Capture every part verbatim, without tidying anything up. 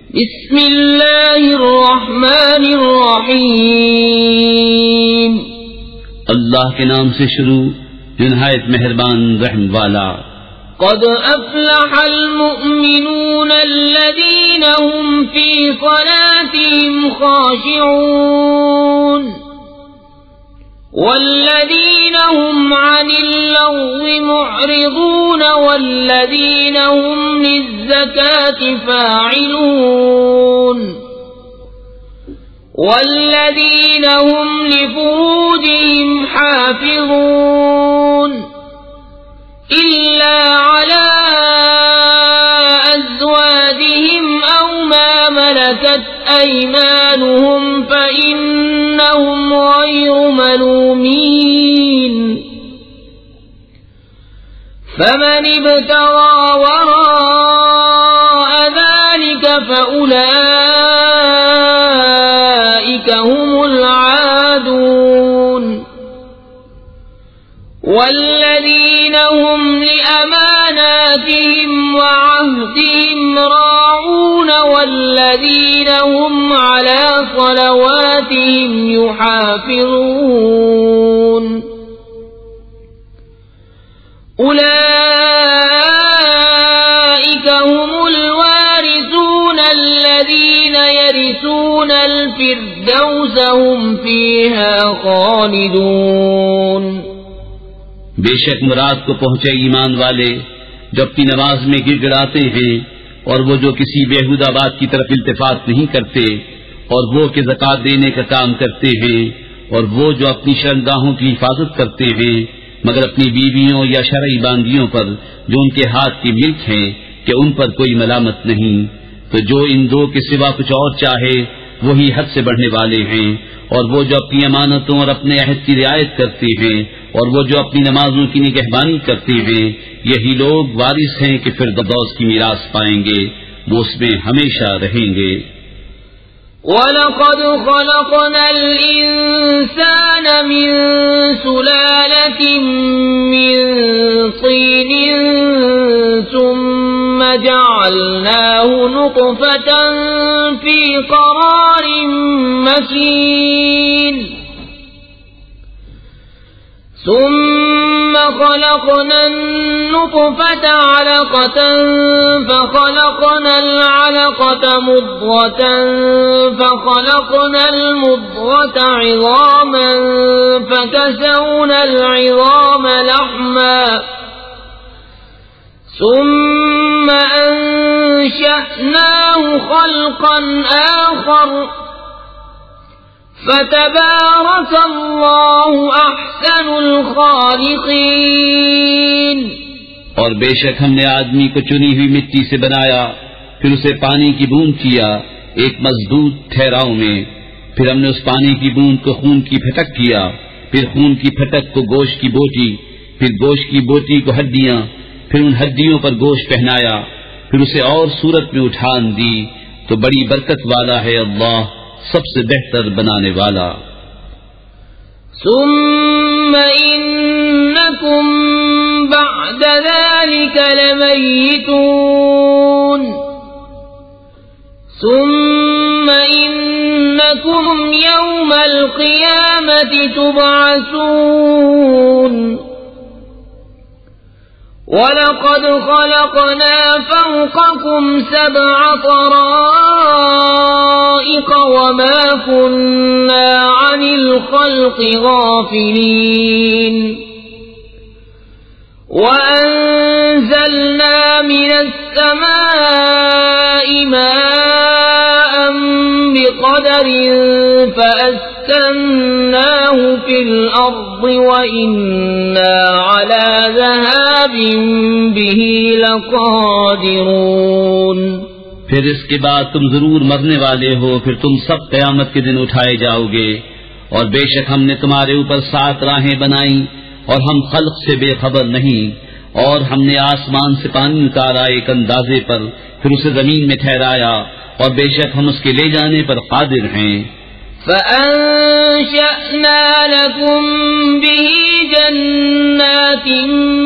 بسم اللہ الرحمن الرحیم اللہ کے نام سے شروع جو نہایت مہربان رحم والا. قد افلح المؤمنون الذين هم في صلاتهم خاشعون والذين هم عن اللغو معرضون والذين هم للزكاة فاعلون والذين هم لفروجهم حافظون إلا على أزواجهم أو ما ملكت أيمانهم فإنهم غير ملومين فمن ابتغى وراء ذلك فأولئك هم العادون والذين هم لأماناتهم وعهدهم راعون والذين هم على صلواتهم يحافظون أولئك هم الوارثون الذين يرثون الفردوس هم فيها خالدون. بے شک مراد کو پہنچے ایمان والے جو اپنی نماز میں گر گڑاتے ہیں اور وہ جو کسی بیہودہ بات کی طرف التفات نہیں کرتے اور وہ کہ زکوٰۃ دینے کا کام کرتے ہیں اور وہ جو اپنی شرمگاہوں کی حفاظت کرتے ہیں مگر اپنی بیویوں یا شرعی باندیوں پر جو ان کے ہاتھ کی ملک ہیں کہ ان پر کوئی ملامت نہیں. تو جو ان دو کے سوا کچھ اور چاہے وہی حد سے بڑھنے والے ہیں اور وہ جو اپنی امانتوں اور اپنے عہد کی رعایت کرتے ہیں اور وہ جو اپنی نمازوں کی نگہبانی کرتے ہیں یہی لوگ وارث ہیں کہ فردوس کی میراث پائیں گے وہ اس میں ہمیشہ رہیں گے. وَلَقَدْ خَلَقْنَا الْإِنسَانَ مِنْ سُلَالَةٍ مِّنْ طِينٍ ثُمَّ جَعَلْنَاهُ نُطْفَةً فِي قَرَارٍ مَّكِينٍ ثم خلقنا النطفة علقة فخلقنا العلقة مضغة فخلقنا المضغة عظاما فكسونا العظام لحما ثم أنشأناه خلقا آخر فتبارك الله احسن الخالقين. اور بے شک ہم نے آدمی کو چنی ہوئی مٹی سے بنایا پھر اسے پانی کی بوند کیا ایک مضبوط ٹھہراؤ میں پھر ہم نے اس پانی کی بوند کو خون کی پھٹک کیا پھر خون کی پھٹک کو گوشت کی بوٹی پھر گوشت کی بوٹی کو ہڈیاں پھر ان ہڈیوں پر گوشت پہنایا پھر اسے اور صورت میں اٹھان دی. تو بڑی برکت والا ہے اللہ سب سے بہتر بنانے والا. ثم انکم بعد ذلك لمیتون ثم انکم یوم القیامة تبعثون. وَلَقَدْ خَلَقْنَا فَوْقَكُمْ سَبْعَ طَرَائِقَ وَمَا كُنَّا عَنِ الْخَلْقِ غَافِلِينَ. وَأَنزَلْنَا مِنَ السَّمَاءِ مَاءً بِقَدَرٍ فَأَسْكَنَّاهُ فِي الْأَرْضِ وَإِنَّا عَلَى ذَهَابٍ بِهِ لَقَادِرُونَ. پھر اس کے بعد تم ضرور مرنے والے ہو پھر تم سب قیامت کے دن اٹھائے جاؤ گے اور بے شک ہم نے تمہارے اوپر سات راہیں بنائیں اور ہم خلق سے بے خبر نہیں اور ہم نے آسمان سے پانی اتارا ایک اندازے پر پھر اسے زمین میں ٹھہرایا اور بے شک ہم اس کے لے جانے پر قادر ہیں. فَأَنشَأْنَا لَكُم بِهِ جَنَّاتٍ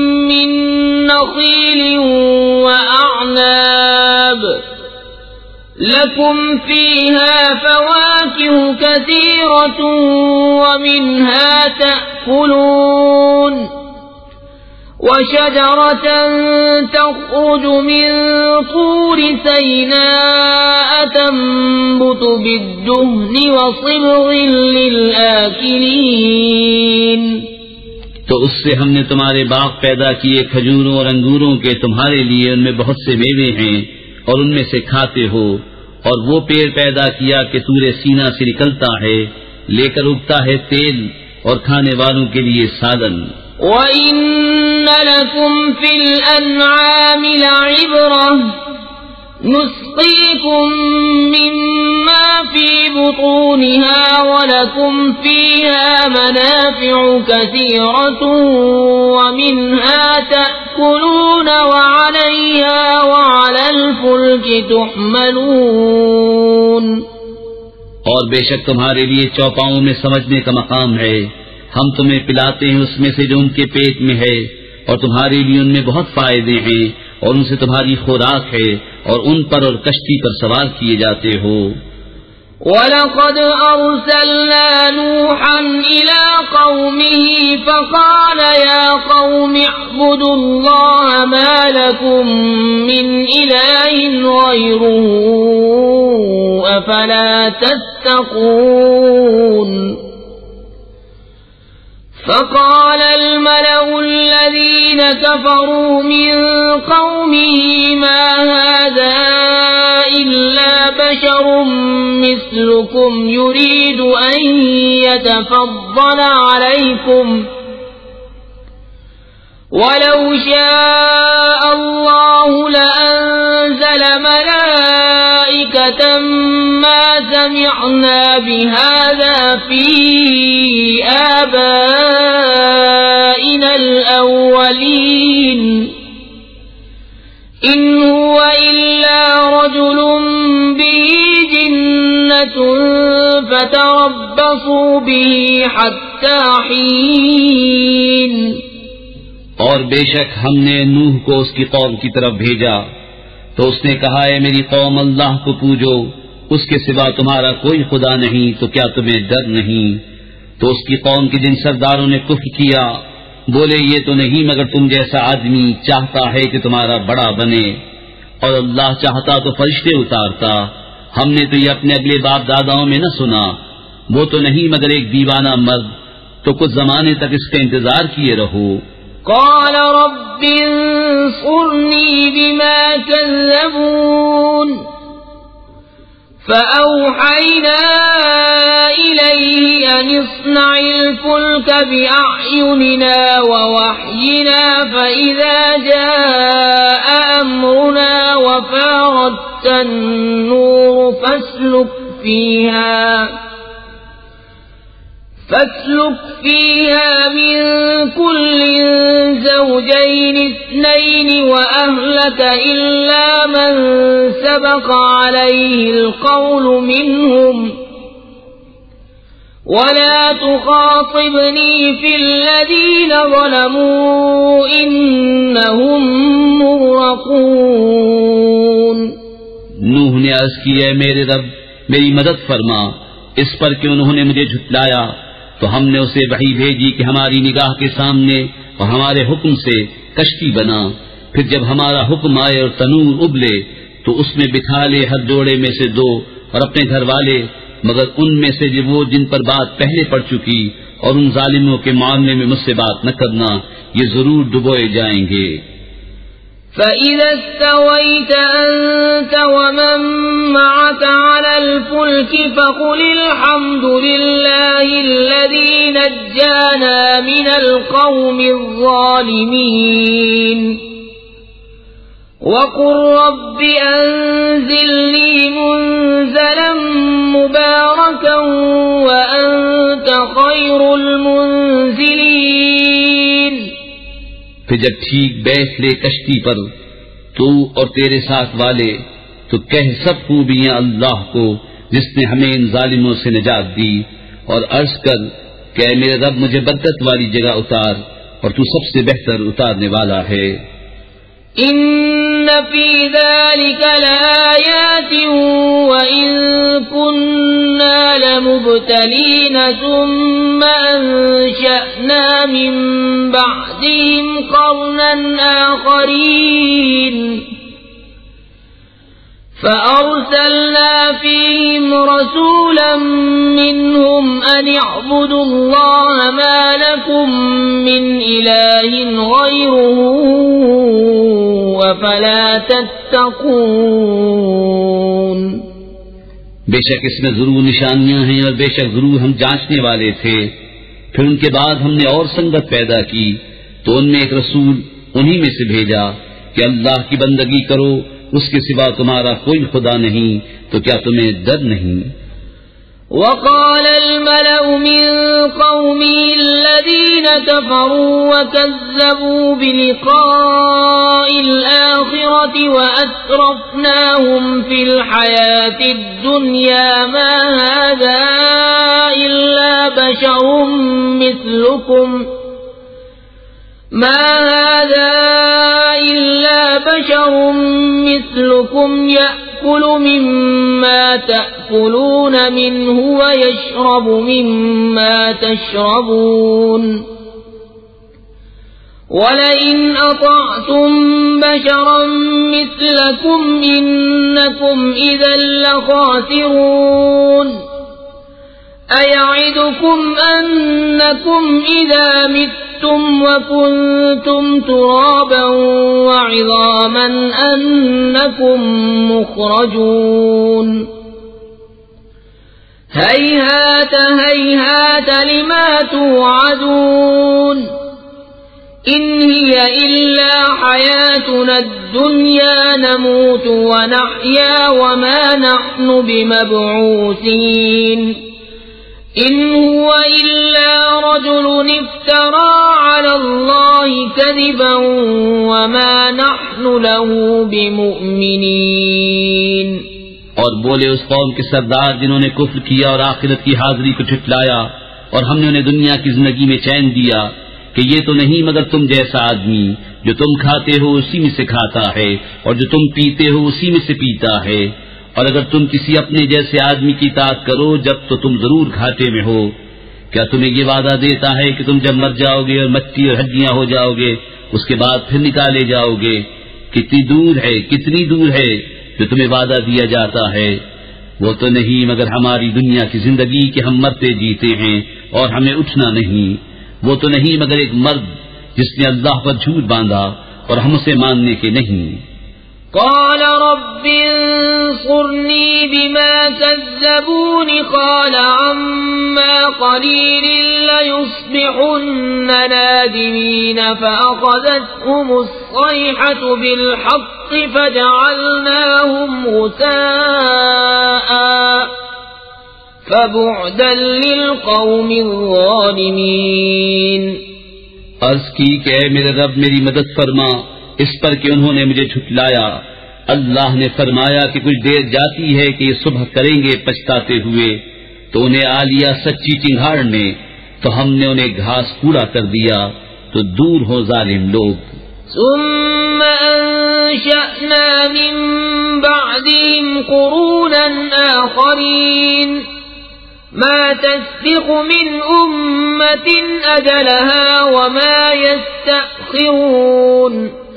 مِّن نَّخِيلٍ وَأَعْنَابٍ لكم فيها فواكه كثيرة ومنها تأكلون وشجرة تخرج من طور سيناء تنبت بالدهن وصبغ للآكلين. تو اس سے ہم نے تمہارے باغ پیدا کیے کھجوروں اور انگوروں کے، تمہارے لیے ان میں بہت سے میوے ہیں اور ان میں سے کھاتے ہو، اور وہ پیڑ پیدا کیا کہ سورہ سینا سے نکلتا ہے، لے کر اگتا ہے تیل اور کھانے والوں کے لیے سالن. وَإِنَّ لَكُمْ فِي الْأَنْعَامِ لَعِبْرَةً نُسْقِيكُم مِّمَّا فِي بُطُونِهَا وَلَكُمْ فِيهَا مَنَافِعُ كَثِيرَةٌ وَمِنْهَا تَأْكُلُونَ وَعَلَيْهَا وَعَلَى الْفُلْكِ تُحْمَلُونَ. اور بے شک تمہارے لیے چوپاؤں میں سمجھنے کا مقام ہے، ہم تمہیں پلاتے ہیں اس میں سے جو ان کے پیٹ میں ہے، اور تمہارے لیے ان میں بہت فائدے ہیں، اور ان سے تمہاری خوراک ہے، اور ان پر اور کشتی پر سوار کیے جاتے ہو. وَلَقَدْ أَرْسَلْنَا نُوحًا إِلَىٰ قَوْمِهِ فَقَالَ يَا قَوْمِ اعْبُدُوا اللَّهَ مَا لَكُم مِّنْ إِلَٰهٍ غَيْرُهُ أَفَلَا تَتَّقُونَ. فقال الملأ الذين كفروا من قومه ما هذا إلا بشر مثلكم يريد أن يتفضل عليكم ولو شاء الله لأنزل ملائكة ما سمعنا بهذا في آبائنا الأولين إن هو إلا رجل به جنة فتربصوا به حتى حين. اور بے شک ہم نے نوح کو اس کی قوم کی طرف بھیجا تو اس نے کہا ہے میری قوم اللہ کو پوجو، اس کے سوا تمہارا کوئی خدا نہیں، تو کیا تمہیں ڈر نہیں؟ تو اس کی قوم کے جن سرداروں نے کفر کیا بولے یہ تو نہیں مگر تم جیسا آدمی چاہتا ہے کہ تمہارا بڑا بنے، اور اللہ چاہتا تو فرشتے اتارتا. ہم نے تو یہ اپنے اگلے باپ داداؤں میں نہ سنا، وہ تو نہیں مگر ایک دیوانہ مرد، تو کچھ زمانے تک اس کا انتظار کیے رہو. قال رب انصرني بما كذبون فأوحينا إليه أن اصنع الفلك بأعيننا ووحينا فإذا جاء أمرنا وفارت النور فاسلك فيها فاسلك فيها من كل زوجين اثنين وأهلك إلا من سبق عليه القول منهم ولا تخاطبني في الذين ظلموا إنهم مغرقون. نوح نے عرض کی اے میرے رب میری مدد فرما اس پر کہ انہوں نے مجھے جھٹلایا. تو ہم نے اسے وحی بھیجی کہ ہماری نگاہ کے سامنے اور ہمارے حکم سے کشتی بنا، پھر جب ہمارا حکم آئے اور تنور ابلے تو اس میں بٹھا لے ہر جوڑے میں سے دو اور اپنے گھر والے، مگر ان میں سے جو وہ جن پر بات پہلے پڑ چکی، اور ان ظالموں کے معاملے میں مجھ سے بات نہ کرنا، یہ ضرور ڈبوئے جائیں گے. فَإِذَا اسْتَوَيْتَ أَنْتَ وَمَنْ مَعَكَ عَلَى الْفُلْكِ فَقُلِ الْحَمْدُ لِلَّهِ الَّذِي نَجَّانَا مِنَ الْقَوْمِ الظَّالِمِينَ وَقُلْ رَبِّ أَنْزِلْنِي مُنْزَلًا مُبَارَكًا وَأَنْتَ خَيْرُ الْمُنْزِلِينَ. پھر جب ٹھیک بیٹھ لے کشتی پر تو اور تیرے ساتھ والے تو کہہ سب خوبیاں اللہ کو جس نے ہمیں ان ظالموں سے نجات دی، اور عرض کر کہ اے میرے رب مجھے بدت والی جگہ اتار، اور تو سب سے بہتر اتارنے والا ہے. ان فی ذلک لآیات المبتلين ثم أنشأنا من بعدهم قرنا آخرين فأرسلنا فيهم رسولا منهم أن اعبدوا الله ما لكم من إله غيره أفلا تتقون. بے شک اس میں ضرور نشانیاں ہیں اور بے شک ضرور ہم جانچنے والے تھے. پھر ان کے بعد ہم نے اور سنگت پیدا کی تو ان میں ایک رسول انہی میں سے بھیجا کہ اللہ کی بندگی کرو، اس کے سوا تمہارا کوئی خدا نہیں، تو کیا تمہیں ڈر نہیں؟ وقال الملأ من قومه الذين كفروا وكذبوا بلقاء الآخرة وأترفناهم في الحياة الدنيا ما هذا إلا بشر مثلكم ما هذا إلا بشر مثلكم يأكل مما تأكلون منه ويشرب مما تشربون ولئن أطعتم بشرا مثلكم إنكم إذا لخاسرون. أيعدكم أنكم إذا متم وكنتم ترابا وعظاما أنكم مخرجون. هيهات هيهات لما توعدون إن هي إلا حياتنا الدنيا نموت ونحيا وما نحن بمبعوثين إن هو إلا رجل افترى على الله كذبا وما نحن له بمؤمنين. اور بولے اس قوم کے سردار جنہوں نے کفر کیا اور آخرت کی حاضری کو جھٹلایا اور ہم نے انہیں دنیا کی زندگی میں چین دیا کہ یہ تو نہیں مگر تم جیسا آدمی، جو تم کھاتے ہو اسی میں سے کھاتا ہے اور جو تم پیتے ہو اسی میں سے پیتا ہے، اور اگر تم کسی اپنے جیسے آدمی کی اطاعت کرو جب تو تم ضرور گھاٹے میں ہو. کیا تمہیں یہ وعدہ دیتا ہے کہ تم جب مر جاؤ گے اور مٹی اور ہڈیاں ہو جاؤ گے اس کے بعد پھر نکالے جاؤ گے؟ کتنی دور ہے کتنی دور ہے جو تمہیں وعدہ دیا جاتا ہے. وہ تو نہیں مگر ہماری دنیا کی زندگی کہ ہم مرتے جیتے ہیں اور ہمیں اٹھنا نہیں. وہ تو نہیں مگر ایک مرد جس نے اللہ پر جھوٹ باندھا اور ہم اسے ماننے کے نہیں. قال رب انصرني بما كذبون قال عما قليل ليصبحن نادمين فأخذتهم الصيحة بالحق فجعلناهم غثاء فبعدا للقوم الظالمين. عرض کی کہ اے میرے رب میری مدد فرما اس پر کہ انہوں نے مجھے جھٹلایا. اللہ نے فرمایا کہ کچھ دیر جاتی ہے کہ یہ صبح کریں گے پچھتاتے ہوئے، تو انہیں آ لیا سچی چنگھاڑ نے تو ہم نے انہیں گھاس کوڑا کر دیا. تو دور ہو ظالم لوگ. ثم انشأنا من بعدهم قرونا آخرين ما تسبق من أمة أجلها وما يستأخرون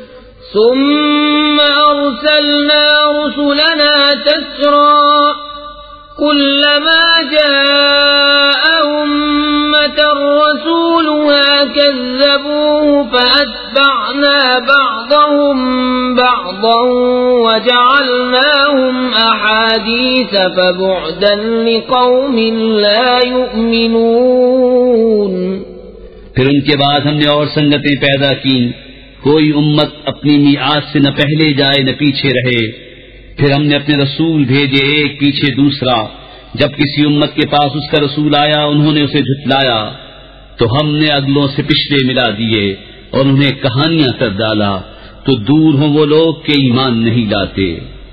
ثم أرسلنا رسلنا تترى كلما جاء أمة رسولها كذبوه فأتبعنا بعضهم بعضا وجعلناهم أحاديث فبعدا لقوم لا يؤمنون. پھر ان کے بعد ہم نے اور سنگتیں پیدا کی، کوئی امت اپنی میعاد سے نہ پہلے جائے نہ پیچھے رہے. پھر ہم نے اپنے رسول بھیجے ایک پیچھے دوسرا. جب کسی امت کے پاس اس کا رسول آیا انہوں نے اسے جھٹلایا تو ہم نے اگلوں سے پچھلے ملا دیے اور انہیں کہانیاں کر ڈالا. تو دور ہوں وہ لوگ کہ ایمان نہیں لاتے.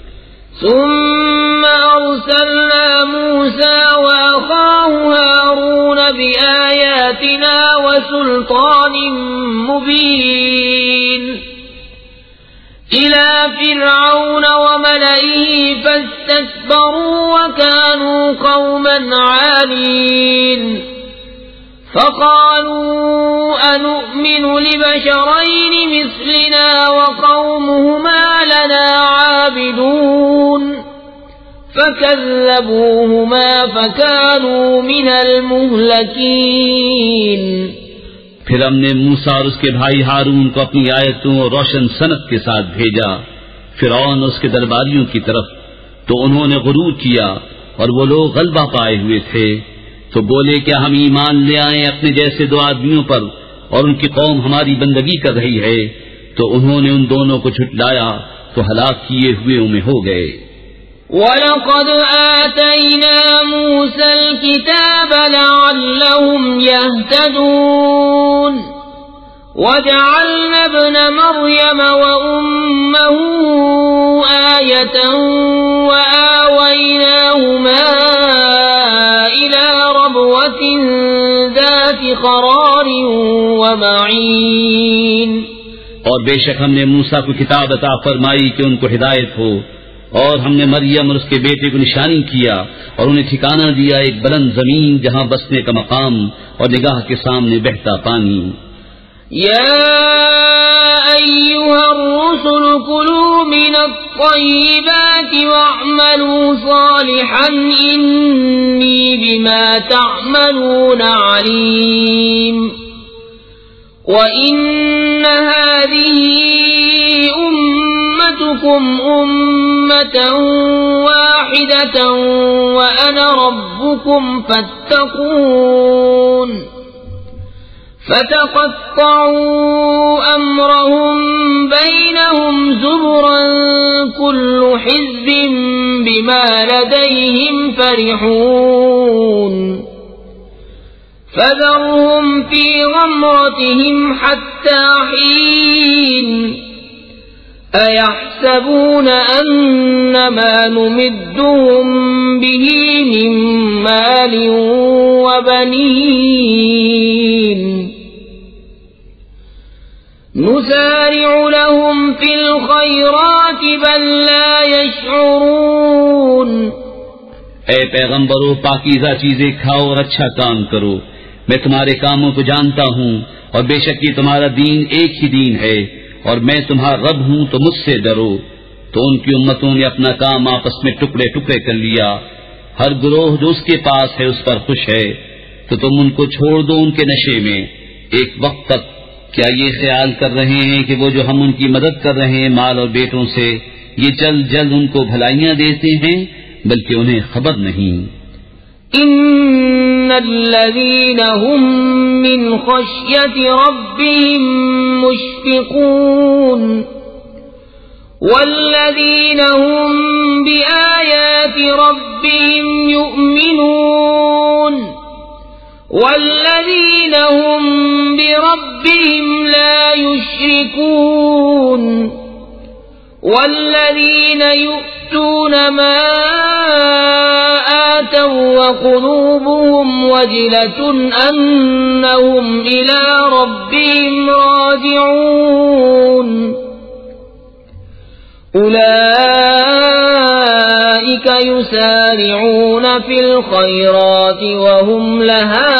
ثم أرسلنا موسى وأخاه هارون بآياتنا وسلطان مبين إلى فرعون وملئه فاستكبروا وكانوا قوما عالين فقالوا أنؤمن لبشرين مثلنا وقومهما لنا عابدون فكذبوهما فكانوا من المهلكين. پھر ہم نے موسیٰ اور اس کے بھائی ہارون کو اپنی آیتوں اور روشن سنت کے ساتھ بھیجا فرعون اور اس کے درباریوں کی طرف، تو انہوں نے غرور کیا اور وہ لوگ غلبہ پائے ہوئے تھے، تو بولے کیا ہم ایمان لے آئیں اپنے جیسے دو آدمیوں پر اور ان کی قوم ہماری بندگی کر رہی ہے، تو انہوں نے ان دونوں کو جھٹلایا تو ہلاک کیے ہوئے میں ہو گئے. وَلَقَدْ آتَيْنَا مُوسَى الْكِتَابَ لَعَلَّهُمْ يَهْتَدُونَ وَجَعَلْنَا ابْنَ مَرْيَمَ وَأُمَّهُ آيَةً وَآوَيْنَاهُمَا إِلَى رَبْوَةٍ ذَاتِ قَرَارٍ وَمَعِينٍ. اور بے شک ہم نے موسیٰ کو کتاب عطا فرمائی کہ ان کو ہدایت ہو، اور ہم نے مریم اور اس کے بیٹے کو نشانی کیا اور انہیں ٹھکانہ دیا ایک بلند زمین جہاں بسنے کا مقام اور نگاہ کے سامنے بہتا پانی. یا ایھا الرسل کلوا من الطیبات واعملوا صالحا انی بما تعملون علیم. وَإِنَّ هَذِهِ أُمَّتُكُمْ أُمَّةً وَاحِدَةً وَأَنَا رَبُّكُمْ فَاتَّقُونِ. فَتَقَطَّعُوا أَمْرَهُمْ بَيْنَهُمْ زُبُرًا كُلُّ حِزْبٍ بِمَا لَدَيْهِمْ فَرِحُونَ. فَذَرْهُمْ فِي غَمْرَتِهِمْ حَتَّى حِينٍ. أَيَحْسَبُونَ أَنَّ مَا نُمِدُّهُمْ بِهِ مِنْ مَالٍ وَبَنِينَ نُسَارِعُ لَهُمْ فِي الْخَيْرَاتِ بَل لَّا يَشْعُرُونَ. اے پیغمبرو پاکیزہ چیزیں کھاؤ اور اچھا کام کرو، میں تمہارے کاموں کو جانتا ہوں اور بے شک یہ تمہارا دین ایک ہی دین ہے اور میں تمہارا رب ہوں تو مجھ سے ڈرو. تو ان کی امتوں نے اپنا کام آپس میں ٹکڑے ٹکڑے کر لیا، ہر گروہ جو اس کے پاس ہے اس پر خوش ہے، تو تم ان کو چھوڑ دو ان کے نشے میں ایک وقت تک. کیا یہ خیال کر رہے ہیں کہ وہ جو ہم ان کی مدد کر رہے ہیں مال اور بیٹوں سے، یہ جلد جلد ان کو بھلائیاں دیتے ہیں؟ بلکہ انہیں خبر نہیں. ان الذين هم من خشية ربهم مشفقون والذين هم بآيات ربهم يؤمنون والذين هم بربهم لا يشركون والذين يؤتون ما آتوا وقلوبهم وجلة أنهم إلى ربهم راجعون. أولئك يسارعون في الخيرات وهم لها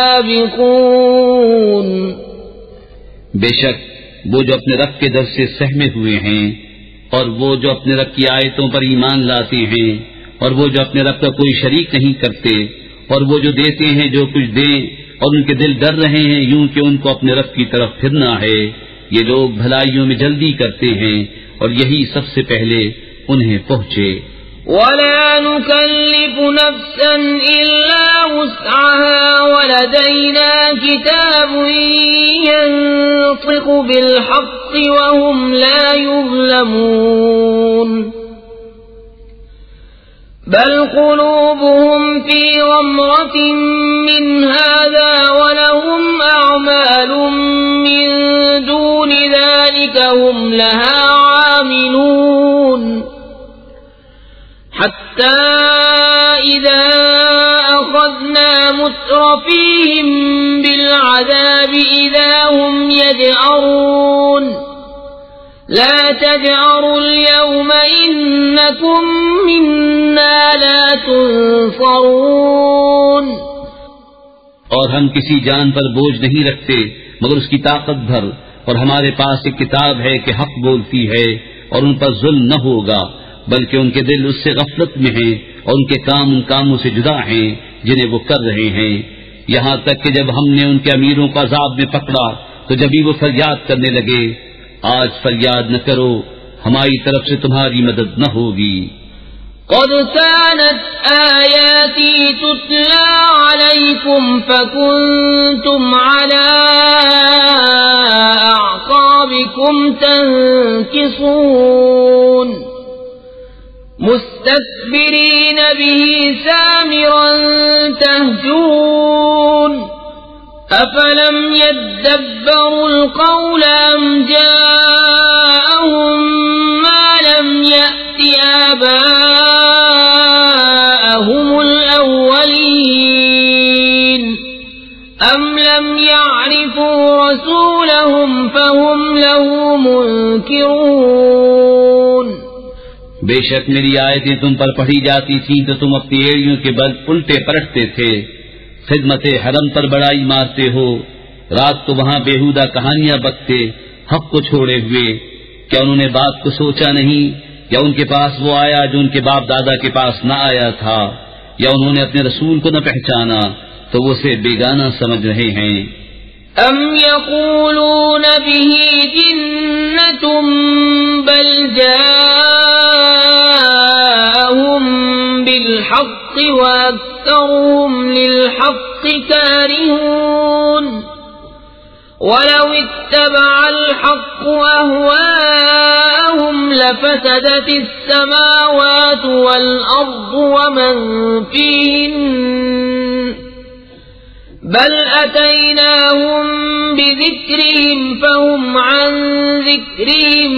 سابقون. بے شک وہ جو اپنے رب کے در سے سہمے ہوئے ہیں اور وہ جو اپنے رب کی آیتوں پر ایمان لاتے ہیں اور وہ جو اپنے رب کا کوئی شریک نہیں کرتے اور وہ جو دیتے ہیں جو کچھ دیں اور ان کے دل ڈر رہے ہیں یوں کہ ان کو اپنے رب کی طرف پھرنا ہے، یہ لوگ بھلائیوں میں جلدی کرتے ہیں اور یہی سب سے پہلے انہیں پہنچے. وَلَا نُكَلِّفُ نَفْسًا إِلَّا وُسْعَهَا وَلَدَيْنَا كِتَابٌ يَنطِقُ بِالْحَقِّ وَهُمْ لَا يُظْلَمُونَ. بل قلوبهم في غمرة من هذا ولهم أعمال من دون ذلك هم لها عاملون. حتى إذا أخذنا مترفيهم بالعذاب إذا هم يجأرون. لا تجأروا اليوم إنكم منا لا تنصرون. اور ہم کسی جان پر بوجھ نہیں رکھتے مگر اس کی طاقت بھر، اور ہمارے پاس ایک کتاب ہے کہ حق بولتی ہے اور ان پر ظلم نہ ہوگا، بلکہ ان کے دل اس سے غفلت میں ہیں اور ان کے کام ان کاموں سے جدا ہیں جنہیں وہ کر رہے ہیں. یہاں تک کہ جب ہم نے ان کے امیروں کو عذاب میں پکڑا تو جبھی وہ فریاد کرنے لگے، آج فریاد نہ کرو، ہماری طرف سے تمہاری مدد نہ ہوگی. قد كانت آياتي تتلى عليكم فكنتم على أعقابكم تنكصون مستكبرين به سامرا تهجرون. أفلم يدبروا القول أم جاءهم ما لم يأت آباءهم الأولين أم لم يعرفوا رسولهم فهم له منكرون. بے شک میری آیتیں تم پر پڑھی جاتی تھیں تو تم اپنی ایڑیوں کے بل الٹے پلٹتے تھے، خدمت حرم پر بڑائی مارتے ہو، رات کو وہاں بےہودہ کہانیاں بکتے حق کو چھوڑے ہوئے. کیا انہوں نے بات کو سوچا نہیں؟ یا ان کے پاس وہ آیا جو ان کے باپ دادا کے پاس نہ آیا تھا؟ یا انہوں نے اپنے رسول کو نہ پہچانا تو وہ اسے بیگانہ سمجھ رہے ہیں. ام یقولون به جنة بل جاءهم بالحق وأكثرهم للحق كارهون. ولو اتبع الحق أهواءهم لفسدت السماوات والأرض ومن فيهن بل أتيناهم بذكرهم فهم عن ذكرهم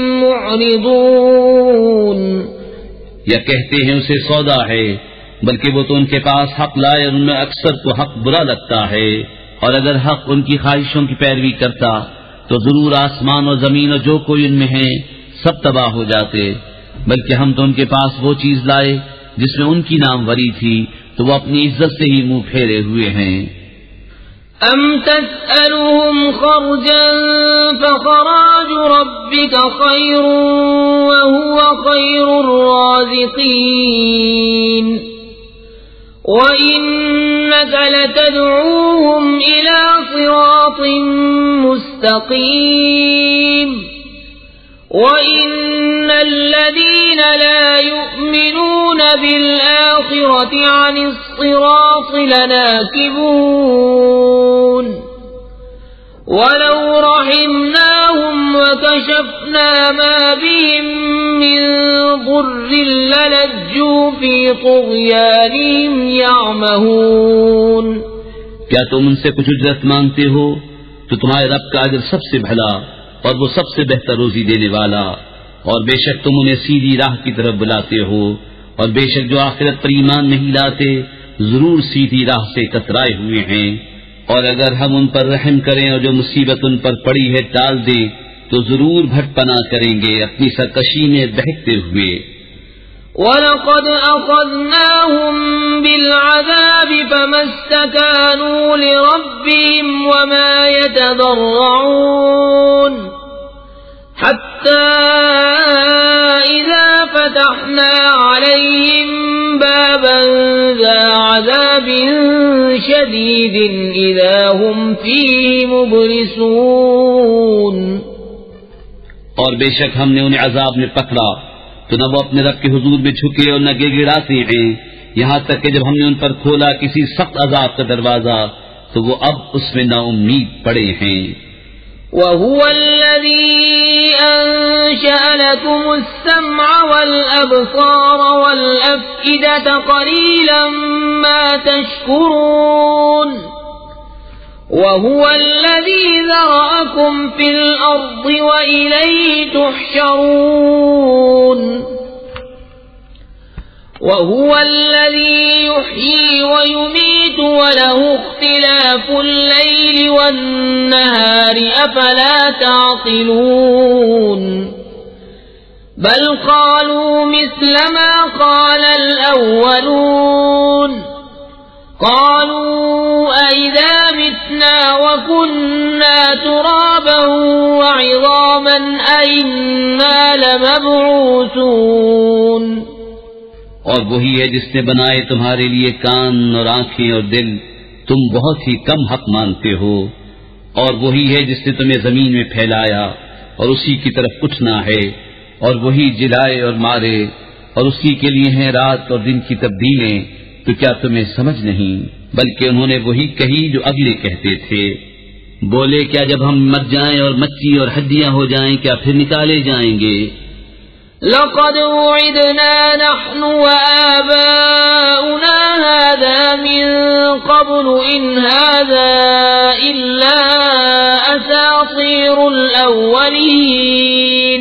معرضون. یا کہتے ہیں اسے سودا ہے، بلکہ وہ تو ان کے پاس حق لائے اور ان میں اکثر کو حق برا لگتا ہے، اور اگر حق ان کی خواہشوں کی پیروی کرتا تو ضرور آسمان اور زمین اور جو کوئی ان میں ہیں سب تباہ ہو جاتے، بلکہ ہم تو ان کے پاس وہ چیز لائے جس میں ان کی ناموری تھی تو وہ اپنی عزت سے ہی منہ پھیرے ہوئے ہیں. ام تسألهم خرجا فخراج ربك خير وهو خير الرازقين وإنك لتدعوهم إلى صراط مستقيم. وَإِنَّ الَّذِينَ لَا يُؤْمِنُونَ بِالْآخِرَةِ عَنِ الصِّرَاطِ لَنَاكِبُونَ. وَلَوْ رَحِمْنَاهُمْ وَكَشَفْنَا مَا بِهِمْ مِنْ ضُرٍّ لَلَجُّوا فِي طُغْيَانِهِمْ يَعْمَهُونَ. کیا تم ان سے کچھ اجرت مانگتے ہو تو تمہارے رب کا اجر سب سے بھلا اور وہ سب سے بہتر روزی دینے والا، اور بے شک تم انہیں سیدھی راہ کی طرف بلاتے ہو، اور بے شک جو آخرت پر ایمان نہیں لاتے ضرور سیدھی راہ سے کترائے ہوئے ہیں. اور اگر ہم ان پر رحم کریں اور جو مصیبت ان پر پڑی ہے ٹال دیں تو ضرور بھٹ پناہ کریں گے اپنی سرکشی میں بہکتے ہوئے. وَلَقَدْ أَخَذْنَاهُمْ بِالْعَذَابِ فَمَا اسْتَكَانُوا لِرَبِّهِمْ وَمَا يَتَضَرَّعُونَ حَتَّى إِذَا فَتَحْنَا عَلَيْهِمْ بَابًا ذَا عَذَابٍ شَدِيدٍ إِذَا هُمْ فِيهِ مُبْلِسُونَ. اور بے شک ہم نے انہیں عذاب میں پکڑا تو نہ وہ اپنے رب کے حضور میں جھکے اور نہ گڑ گڑاتے ہیں، یہاں تک کہ جب ہم نے ان پر کھولا کسی سخت عذاب کا دروازہ تو وہ اب اس میں نا امید پڑے ہیں. وَهُوَ الَّذِي أَنشَأَ لَكُمُ السَّمْعَ وَالْأَبْصَارَ وَالْأَفْئِدَةَ قَلِيلًا مَا تَشْكُرُونَ. وَهُوَ الَّذِي ذَرَأَكُمْ فِي الْأَرْضِ وَإِلَيْهِ تُحْشَرُونَ. وهو الذي يحيي ويميت وله اختلاف الليل والنهار أفلا تعقلون بل قالوا مثل ما قال الأولون قالوا أئذا متنا وكنا ترابا وعظاما أئنا لمبعوثون. اور وہی ہے جس نے بنائے تمہارے لیے کان اور آنکھیں اور دل، تم بہت ہی کم حق مانتے ہو. اور وہی ہے جس نے تمہیں زمین میں پھیلایا اور اسی کی طرف اٹھنا ہے. اور وہی جلائے اور مارے اور اسی کے لیے ہیں رات اور دن کی تبدیلیں. تو کیا تمہیں سمجھ نہیں؟ بلکہ انہوں نے وہی کہی جو اگلے کہتے تھے. بولے کیا جب ہم مر جائیں اور مچی اور ہڈیاں ہو جائیں کیا پھر نکالے جائیں گے؟ لقد وعدنا نحن وآباؤنا هذا من قبل إن هذا إلا أساطير الأولين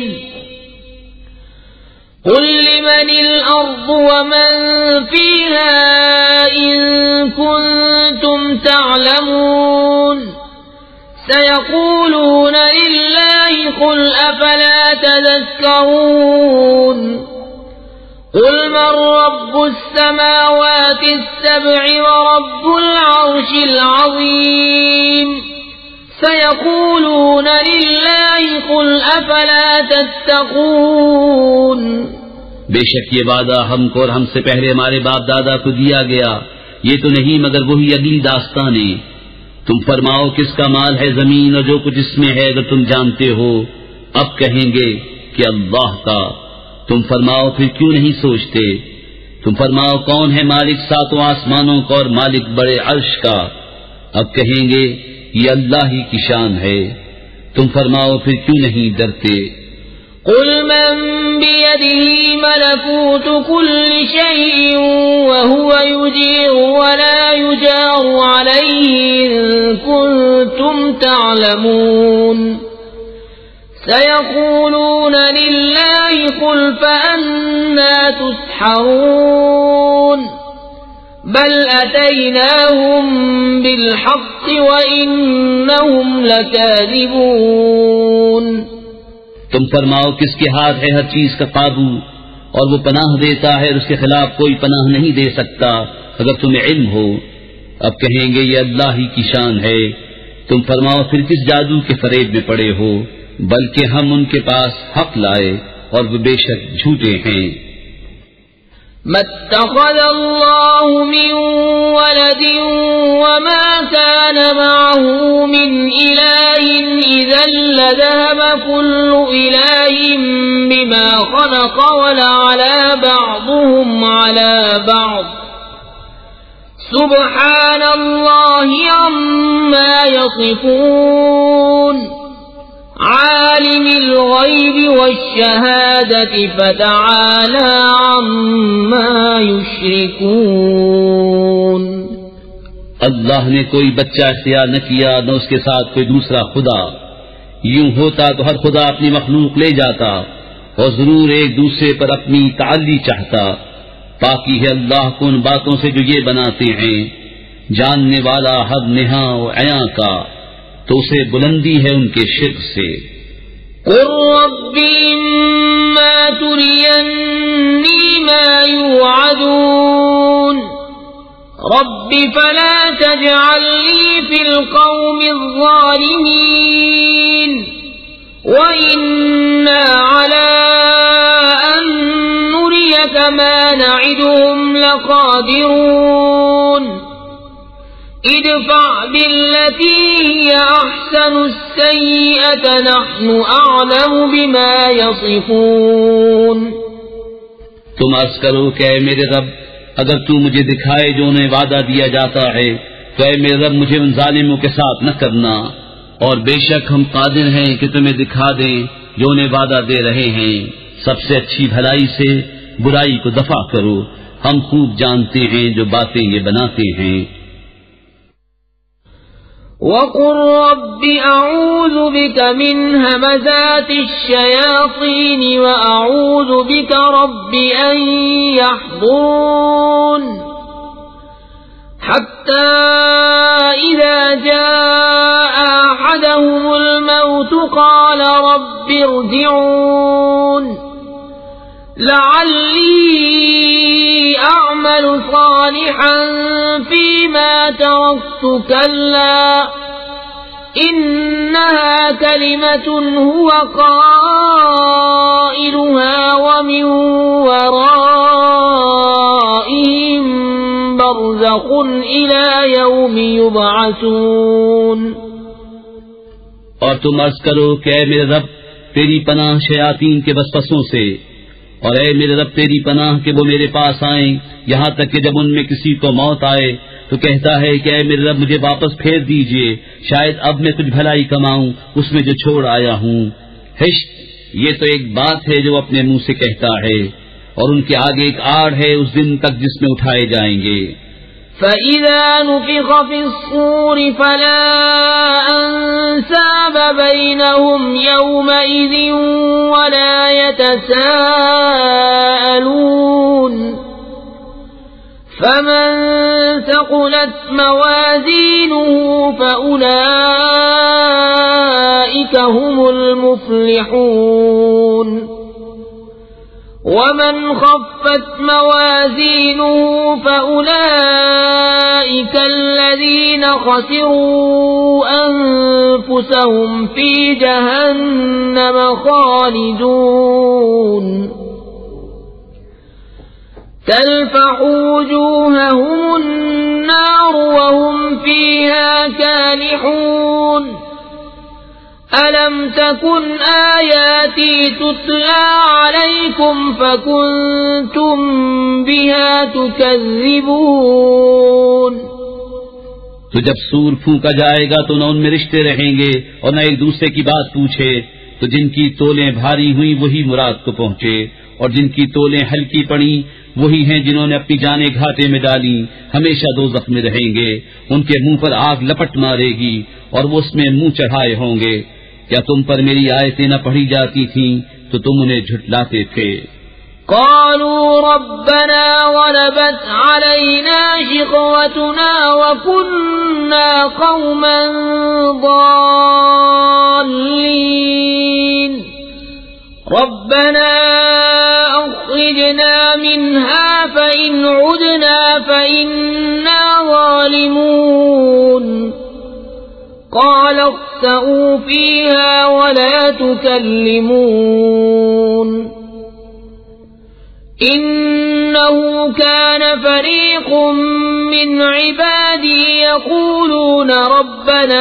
قل لمن الأرض ومن فيها إن كنتم تعلمون سيقولون لله قل أفلا تذكرون قل من رب السماوات السبع ورب العرش العظيم سيقولون لله قل أفلا تتقون. بے شک یہ وعدہ ہم کو اور ہم سے پہلے ہمارے باپ دادا کو دیا گیا، یہ تو نہیں مگر وہی اگلی داستانیں. تم فرماؤ کس کا مال ہے زمین اور جو کچھ اس میں ہے اگر تم جانتے ہو. اب کہیں گے کہ اللہ کا. تم فرماؤ پھر کیوں نہیں سوچتے؟ تم فرماؤ کون ہے مالک ساتوں آسمانوں کا اور مالک بڑے عرش کا؟ اب کہیں گے یہ اللہ ہی کی شان ہے. تم فرماؤ پھر کیوں نہیں ڈرتے؟ قل من بيده ملكوت كل شيء وهو يجير ولا يجار عليه إن كنتم تعلمون سيقولون لله قل فأنا تسحرون بل أتيناهم بالحق وإنهم لكاذبون. تم فرماؤ کس کے ہاتھ ہے ہر چیز کا قابو اور وہ پناہ دیتا ہے اور اس کے خلاف کوئی پناہ نہیں دے سکتا اگر تمہیں علم ہو. اب کہیں گے یہ اللہ ہی کی شان ہے. تم فرماؤ پھر کس جادو کے فریب میں پڑے ہو؟ بلکہ ہم ان کے پاس حق لائے اور وہ بے شک جھوٹے ہیں. ما اتخذ الله من ولد وما كان معه من إله إذا لذهب كل إله بما خلق ولعلى بعضهم على بعض سبحان الله عما يصفون عالم الغيب والشهادة فتعالى عما يشركون. اللہ نے کوئی بچہ اختیار نہ کیا نہ اس کے ساتھ کوئی دوسرا خدا. یوں ہوتا تو ہر خدا اپنی مخلوق لے جاتا اور ضرور ایک دوسرے پر اپنی تعلی چاہتا. پاکی ہے اللہ کو ان باتوں سے جو یہ بناتے ہیں. جاننے والا ہر نہاں و عیاں کا، تو اسے بلندی ہے ان کے شرک سے. قل رب اما ترینی ما یوعدون رب فلا تجعلنی فی القوم الظالمین وإنا على أن نريك ما نعدهم لقادرون ادفع بالتي هي أحسن السيئة نحن أعلم بما يصفون. تم عرض کرو کہ اے میرے رب اگر تو مجھے دکھائے جو انہیں وعدہ دیا جاتا ہے تو اے میرے رب مجھے ان ظالموں کے ساتھ نہ کرنا. اور بے شک ہم قادر ہیں کہ تمہیں دکھا دیں جو انہیں وعدہ دے رہے ہیں. سب سے اچھی بھلائی سے برائی کو دفع کرو. ہم خوب جانتے ہیں جو باتیں یہ بناتے ہیں. وقل رب أعوذ بك من همزات الشياطين وأعوذ بك رب أن يحضرون حتى إذا جاء أحدهم الموت قال رب ارجعون لعلي أعمل صالحا فيما تركت كلا إنها كلمة هو قائلها ومن ورائهم برزخ إلى يوم يبعثون. اور تم عرض کرو کہ اے میرے رب تیری پناہ شیاطین کے وسوسوں سے، اور اے میرے رب تیری پناہ کہ وہ میرے پاس آئیں، یہاں تک کہ جب ان میں کسی کو موت آئے تو کہتا ہے کہ اے میرے رب مجھے واپس پھیر دیجئے، شاید اب میں کچھ بھلائی کماؤں اس میں جو چھوڑ آیا ہوں. ہشت، یہ تو ایک بات ہے جو اپنے منہ سے کہتا ہے، اور ان کے آگے ایک آڑ ہے اس دن تک جس میں اٹھائے جائیں گے. فَإِذَا نُفِخَ فِي الصُّورِ فَلَا أَنْسَابَ بَيْنَهُمْ يَوْمَئِذٍ وَلَا يَتَسَاءَلُونَ فَمَنْ ثَقُلَتْ مَوَازِينُهُ فَأُولَئِكَ هُمُ الْمُفْلِحُونَ ومن خفت موازينه فأولئك الذين خسروا أنفسهم في جهنم خالدون تلفح وجوههم النار وهم فيها كالحون أَلَمْ تَكُنْ آيَاتِي تُتْلَى عَلَيْكُمْ فَكُنْتُمْ بِهَا تُكَذِّبُونَ. تو جب سور پھونکا جائے گا تو نہ ان میں رشتے رہیں گے اور نہ ایک دوسرے کی بات پوچھے، تو جن کی تولیں بھاری ہوئی وہی مراد کو پہنچے، اور جن کی تولیں ہلکی پڑی وہی ہیں جنہوں نے اپنی جانیں گھاٹے میں ڈالی، ہمیشہ دوزخ میں رہیں گے. ان کے منہ پر آگ لپٹ مارے گی اور وہ اس میں منہ چڑھائے ہوں گے. کیا تم پر میری آیتیں نہ پڑھی جاتی تھیں تو تم انہیں جھٹلاتے تھے؟ قالوا ربنا غلبت علينا شقوتنا وكنا قوما ضالين ربنا أخرجنا منها فإن عدنا فإنا ظالمون قال اخسئوا فيها ولا تكلمون إنه كان فريق من عبادي يقولون ربنا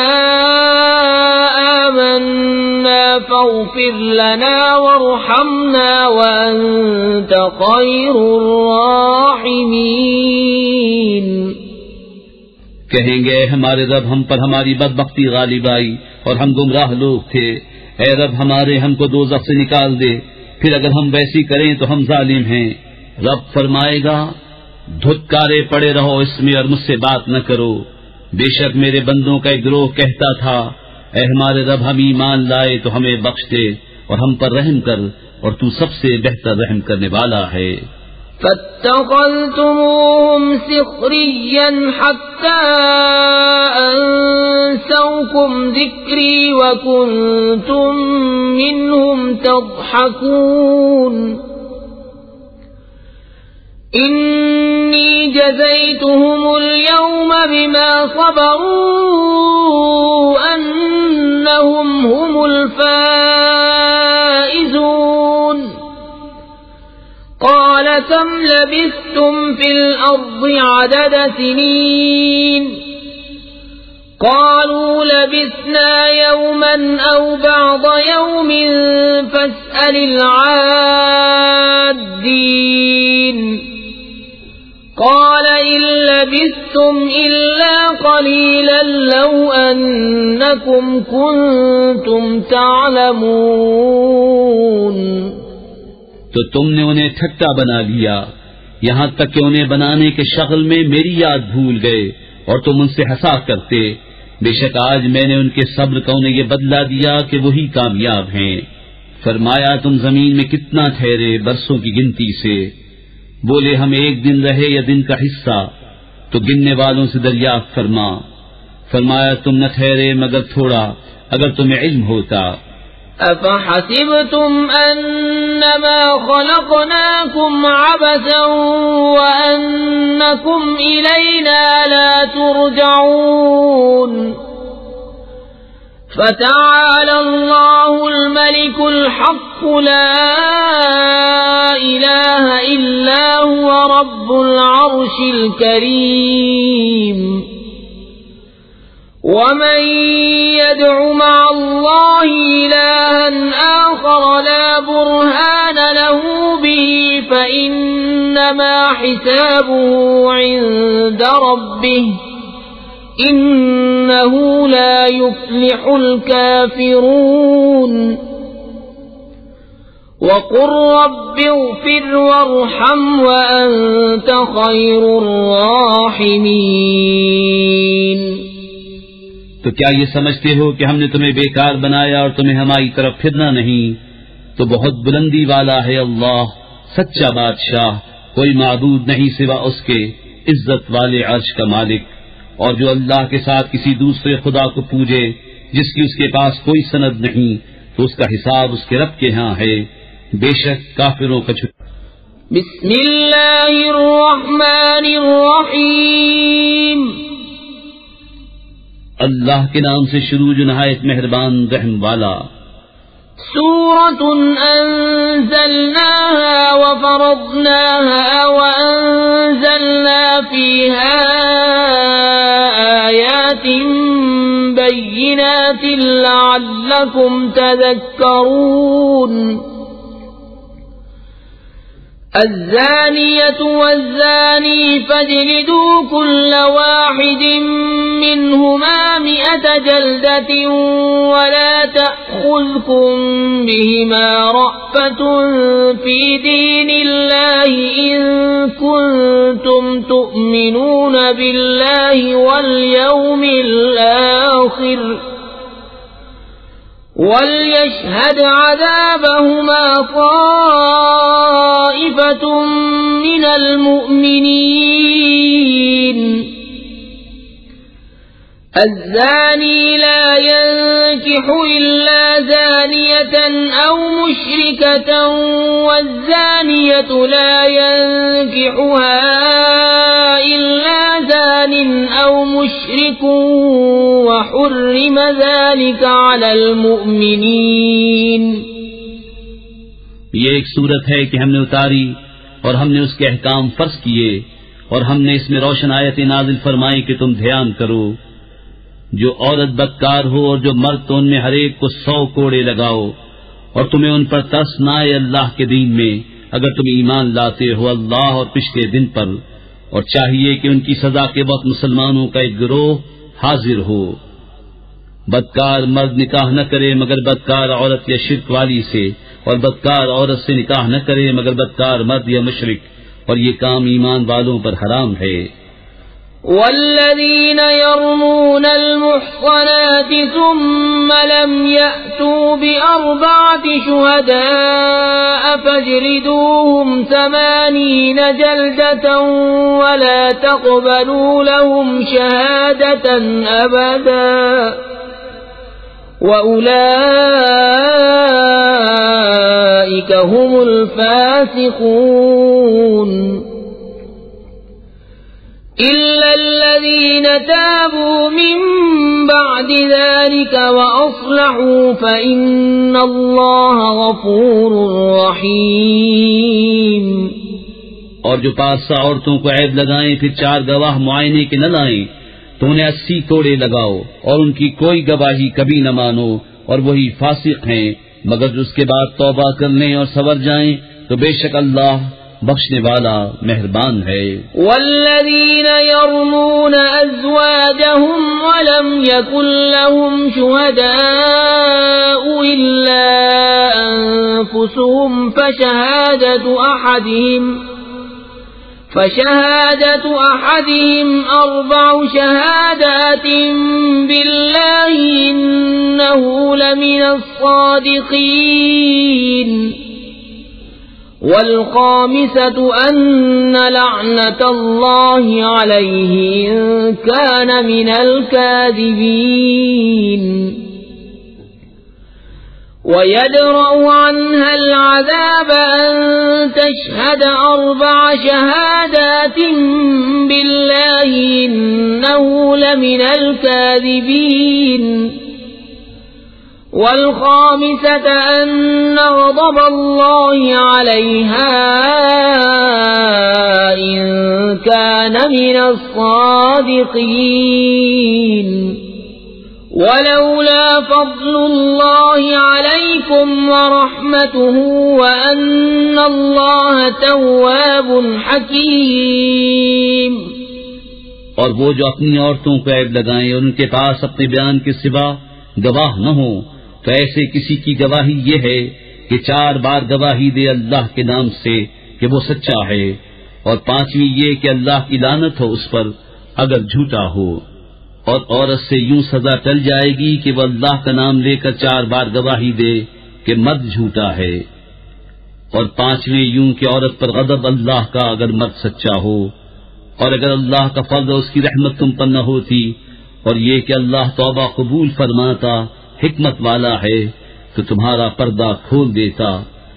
آمنا فاغفر لنا وارحمنا وأنت خير الراحمين. کہیں گے ہمارے رب ہم پر ہماری بدبختی غالب آئی اور ہم گمراہ لوگ تھے، اے رب ہمارے ہم کو دوزخ سے نکال دے، پھر اگر ہم ویسی کریں تو ہم ظالم ہیں. رب فرمائے گا دھتکارے پڑے رہو اس میں اور مجھ سے بات نہ کرو. بے شک میرے بندوں کا ایک گروہ کہتا تھا اے ہمارے رب ہم ایمان لائے تو ہمیں بخش دے اور ہم پر رحم کر، اور تو سب سے بہتر رحم کرنے والا ہے. فاتخذتموهم سخريا حتى أنسوكم ذكري وكنتم منهم تضحكون إني جزيتهم اليوم بما صبروا أنهم هم الفائزون قال كم لبثتم في الأرض عدد سنين قالوا لبثنا يوما أو بعض يوم فاسأل العادين قال إن لبثتم إلا قليلا لو أنكم كنتم تعلمون. تو تم نے انہیں ٹھٹا بنا لیا یہاں تک کہ انہیں بنانے کے شغل میں میری یاد بھول گئے اور تم ان سے ہنسا کرتے. بے شک آج میں نے ان کے صبر کو انہیں یہ بدلہ دیا کہ وہی کامیاب ہیں۔ فرمایا تم زمین میں کتنا ٹھہرے برسوں کی گنتی سے؟ بولے ہم ایک دن رہے یا دن کا حصہ، تو گننے والوں سے دریافت فرما۔ فرمایا تم نہ ٹھہرے مگر تھوڑا، اگر تمہیں علم ہوتا۔ أفحسبتم أنما خلقناكم عبثا وأنكم إلينا لا ترجعون فتعالى الله الملك الحق لا إله إلا هو رب العرش الكريم ومن يدع مع الله إلها آخر لا برهان له به فإنما حسابه عند ربه إنه لا يفلح الكافرون وقل رب اغفر وارحم وأنت خير الراحمين۔ تو کیا یہ سمجھتے ہو کہ ہم نے تمہیں بیکار بنایا اور تمہیں ہماری طرف پھرنا نہیں؟ تو بہت بلندی والا ہے اللہ، سچا بادشاہ، کوئی معبود نہیں سوا اس کے، عزت والے عرش کا مالک۔ اور جو اللہ کے ساتھ کسی دوسرے خدا کو پوجے جس کی اس کے پاس کوئی سند نہیں، تو اس کا حساب اس کے رب کے ہاں ہے، بے شک کافروں کا چھٹکارا۔ بسم اللہ الرحمن الرحیم، اللہ کے نام سے شروع جو نہایت مہربان رحم والا۔ سورة أنزلناها وفرضناها وأنزلنا فيها آيات بينات لعلكم تذكرون۔ الزانية والزاني فاجلدوا كل واحد منهما مئة جلدة ولا تأخذكم بهما رأفة في دين الله إن كنتم تؤمنون بالله واليوم الآخر وَلْيَشْهَدْ عَذَابَهُمَا طَائِفَةٌ مِّنَ الْمُؤْمِنِينَ۔ الزَّانِي لَا يَنكِحُ إِلَّا زَانِيَةً أَوْ مُشْرِكَةً وَالزَّانِيَةُ لَا يَنكِحُهَا إِلَّا زَانٍ أَوْ مُشْرِكٌ وَحُرِّمَ ذَلِكَ عَلَى الْمُؤْمِنِينَ۔ یہ ایک صورت ہے کہ ہم نے اتاری اور ہم نے اس کے احکام فرض کیے، اور ہم نے اس میں روشن آیتیں نازل فرمائی کہ تم دھیان کرو۔ جو عورت بدکار ہو اور جو مرد تو ان میں ہر ایک کو سو کوڑے لگاؤ، اور تمہیں ان پر ترس نہ آئے اللہ کے دین میں اگر تم ایمان لاتے ہو اللہ اور پچھلے دن پر، اور چاہیے کہ ان کی سزا کے وقت مسلمانوں کا ایک گروہ حاضر ہو۔ بدکار مرد نکاح نہ کرے مگر بدکار عورت یا شرک والی سے، اور بدکار عورت سے نکاح نہ کرے مگر بدکار مرد یا مشرک، اور یہ کام ایمان والوں پر حرام ہے۔ والذين يرمون المحصنات ثم لم يأتوا بأربعة شهداء فاجلدوهم ثمانين جلدة ولا تقبلوا لهم شهادة أبدا وأولئك هم الفاسقون إلا الذين تابوا من بعد ذلك وأصلحوا فإن الله غفور رحيم۔ اور جو پانچ عورتوں کو عیب لگائیں پھر چار گواہ معائنے کے نہ لائیں تو انہیں اسی کوڑے لگاؤ، اور ان کی کوئی گواہی کبھی نہ مانو، اور وہی فاسق ہیں، مگر جو اس کے بعد توبہ کر لیں اور سنور جائیں تو بے شک اللہ بخشنے والا مہربان ہے۔ والذین یرمون ازواجهم ولم یکن لهم شهداء الا انفسهم فشهادة احدهم فشهادة أحدهم أربع شهادات بالله إنه لمن الصادقين والخامسة أن لعنة الله عليه إن كان من الكاذبين ويدرأ عنها العذاب أن تشهد أربع شهادات بالله إنه لمن الكاذبين والخامسة أن غضب الله عليها إن كان من الصادقين ولولا فضل الله عليكم ورحمته وأن الله تواب حكيم. اور وہ جو اپنی عورتوں کو عیب لگائیں اور ان کے پاس اپنے بیان کے سوا گواہ نہ ہو تو ایسے کسی کی گواہی یہ ہے کہ چار بار گواہی دے اللہ کے نام سے کہ وہ سچا ہے، اور پانچویں یہ کہ اللہ کی لعنت ہو اس پر اگر جھوٹا ہو. اور عورت سے یوں سزا ٹل جائے گی کہ وہ اللہ کا نام لے کر چار بار گواہی دے کہ مرد جھوٹا ہے، اور پانچویں یوں کہ عورت پر غضب اللہ کا اگر مرد سچا ہو. اور اگر اللہ کا فضل اور اس کی رحمت تم پر نہ ہوتی اور یہ کہ اللہ توبہ قبول فرماتا حکمت والا ہے تو تمہارا پردہ کھول دیتا.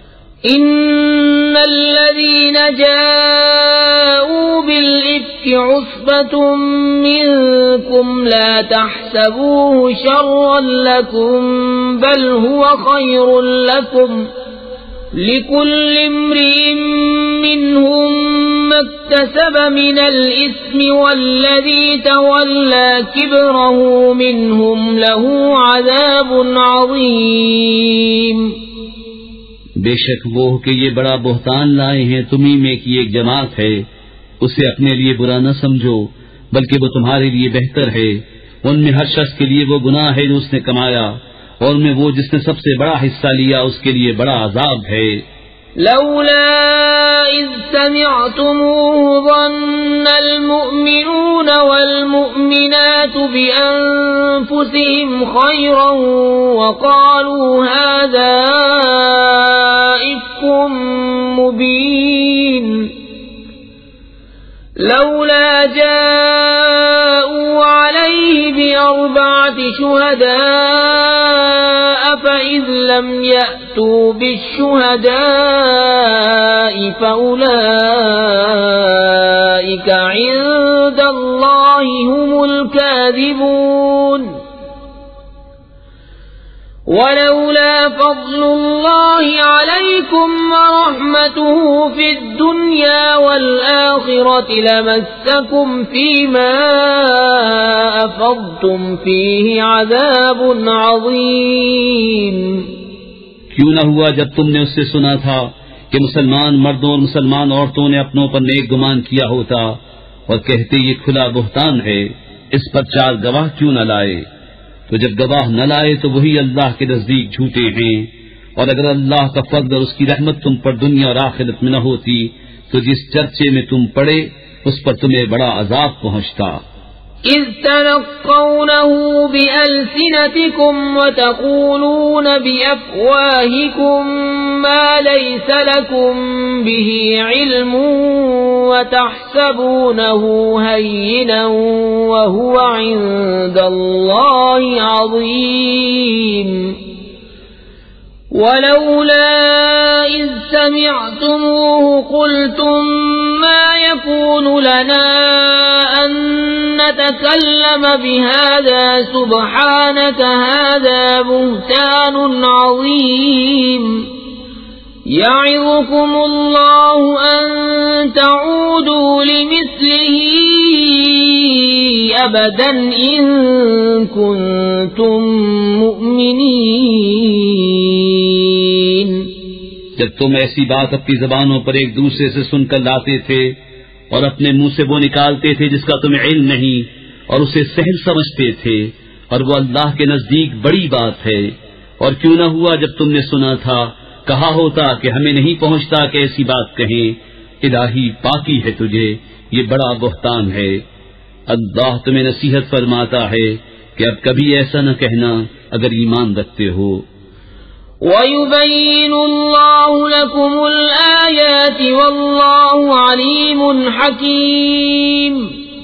ان الذين جاءوا بالإفك عصبة منكم لا تحسبوه شرا لكم بل هو خير لكم لكل امرئ منهم ما اكتسب من الإثم والذي تولى كبره منهم له عذاب عظيم. بے شک وہ کہ یہ بڑا بہتان لائے ہیں تمہیں میں کی ایک جماعت ہے، اسے اپنے لیے برا نہ سمجھو بلکہ وہ تمہارے لیے بہتر ہے. ان میں ہر شخص کے لیے وہ گناہ ہے جو اس نے کمایا، اور ان میں وہ جس نے سب سے بڑا حصہ لیا اس کے لیے بڑا عذاب ہے. لولا إذ سمعتموه ظن المؤمنون والمؤمنات بأنفسهم خيرا وقالوا هذا إفك مبين لولا جاءوا عليه بأربعة شهداء فإذ لم يأتوا بالشهداء فأولئك عند الله هم الكاذبون. ولولا فضل الله عليكم ورحمته في الدنيا والآخرة لمسكم فيما أفضتم فيه عذاب عظيم. کیوں نہ ہوا جب تم نے اس سے سنا تھا کہ مسلمان مردوں اور مسلمان عورتوں نے اپنوں پر نیک گمان کیا ہوتا اور کہتے یہ کھلا بہتان ہے، اس پر چار گواہ کیوں نہ لائے؟ تو جب گواہ نہ لائے تو وہی اللہ کے نزدیک جھوٹے ہیں. اور اگر اللہ کا فضل اور اس کی رحمت تم پر دنیا اور آخرت میں نہ ہوتی تو جس چرچے میں تم پڑے اس پر تمہیں بڑا عذاب پہنچتا. إذ تلقونه بألسنتكم وتقولون بأفواهكم ما ليس لكم به علم وتحسبونه هينا وهو عند الله عظيم. ولولا إذ سمعتموه قلتم ما يكون لنا أن نتكلم بهذا سبحانك هذا بهتان عظيم. يعظكم الله أن تعودوا لمثله أبدا إن كنتم مؤمنين. جب تم ایسی بات اپنی زبانوں پر ایک دوسرے سے سن کر لاتے تھے اور اپنے منہ سے وہ نکالتے تھے جس کا تمہیں علم نہیں اور اسے سہل سمجھتے تھے، اور وہ اللہ کے نزدیک بڑی بات ہے. اور کیوں نہ ہوا جب تم نے سنا تھا کہا ہوتا کہ ہمیں نہیں پہنچتا کہ ایسی بات کہیں، الہی پاکی ہے تجھے، یہ بڑا بہتان ہے۔ اللہ تمہیں نصیحت فرماتا ہے کہ اب کبھی ایسا نہ کہنا اگر ایمان رکھتے ہو۔ وَيُبَيِّنُ اللَّهُ لَكُمُ الْآيَاتِ وَاللَّهُ عَلِيمٌ حَكِيمٌ۔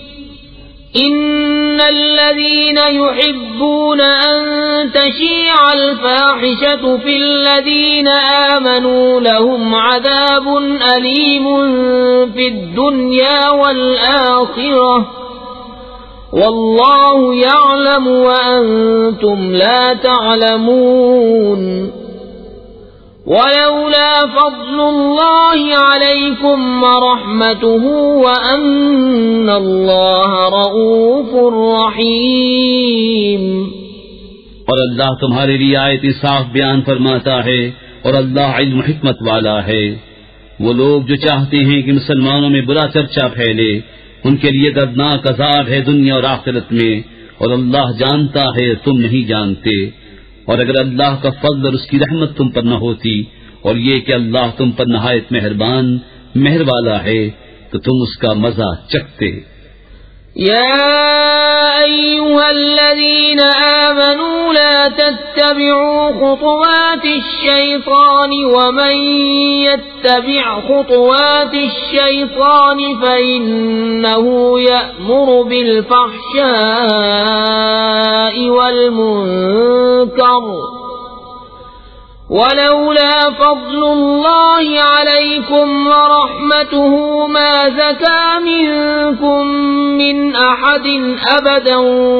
إِنَّ الَّذِينَ يُحِبُّونَ أَن تَشِيعَ الْفَاحِشَةُ فِي الَّذِينَ آمَنُوا لَهُمْ عَذَابٌ أَلِيمٌ فِي الدُّنْيَا وَالْآخِرَةِ وَاللَّهُ يَعْلَمُ وَأَنْتُمْ لَا تَعْلَمُونَ۔ وَلَوْلَا فَضْلُ اللَّهِ عَلَيْكُمْ وَرَحْمَتُهُ وَأَنَّ اللَّهَ رَءُوفٌ رَحِيمٌ۔ اور اللہ تمہارے لیے آیت صاف بیان فرماتا ہے، اور اللہ علم و حکمت والا ہے۔ وہ لوگ جو چاہتے ہیں کہ مسلمانوں میں برا چرچا پھیلے، ان کے لیے دردناک عذاب ہے دنیا اور آخرت میں، اور اللہ جانتا ہے تم نہیں جانتے۔ اور اگر اللہ کا فضل اور اس کی رحمت تم پر نہ ہوتی، اور یہ کہ اللہ تم پر نہایت مہربان مہر والا ہے، تو تم اس کا مزہ چکھتے۔ يا أيها الذين آمنوا لا تتبعوا خطوات الشيطان ومن يتبع خطوات الشيطان فإنه يأمر بالفحشاء والمنكر ولولا فضل الله عليكم ورحمته ما زكى منكم من أحد أبدا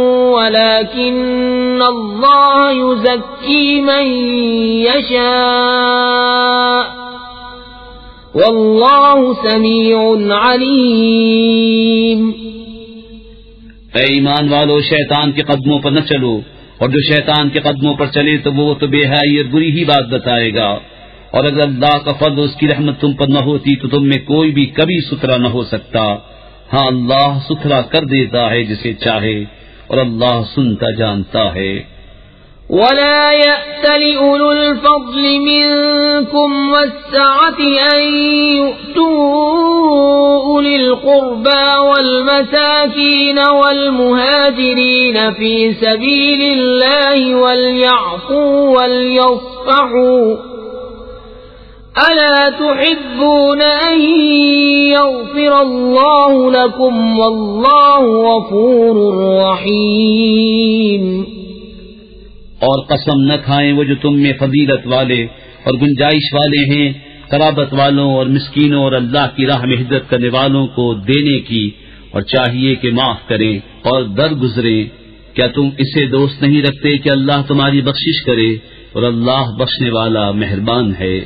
ولكن الله يزكي من يشاء والله سميع عليم۔ اے ایمان والو، شیطان کے قدموں پر نہ چلو، اور جو شیطان کے قدموں پر چلے تو وہ تو بے حیائی اور بری ہی بات بتائے گا۔ اور اگر اللہ کا فضل اس کی رحمت تم پر نہ ہوتی تو تم میں کوئی بھی کبھی ستھرا نہ ہو سکتا۔ ہاں، اللہ ستھرا کر دیتا ہے جسے چاہے، اور اللہ سنتا جانتا ہے۔ ولا يأتل أولو الفضل منكم والسعة أن يؤتوا أولي القربى والمساكين والمهاجرين في سبيل الله وليعفوا وليصفحوا ألا تحبون أن يغفر الله لكم والله غفور رحيم۔ اور قسم نہ کھائیں وہ جو تم میں فضیلت والے اور گنجائش والے ہیں، قرابت والوں اور مسکینوں اور اللہ کی راہ میں ہجرت کرنے والوں کو دینے کی، اور چاہیے کہ معاف کریں اور درگزریں۔ کیا تم اسے دوست نہیں رکھتے کہ اللہ تمہاری بخشش کرے، اور اللہ بخشنے والا مہربان ہے۔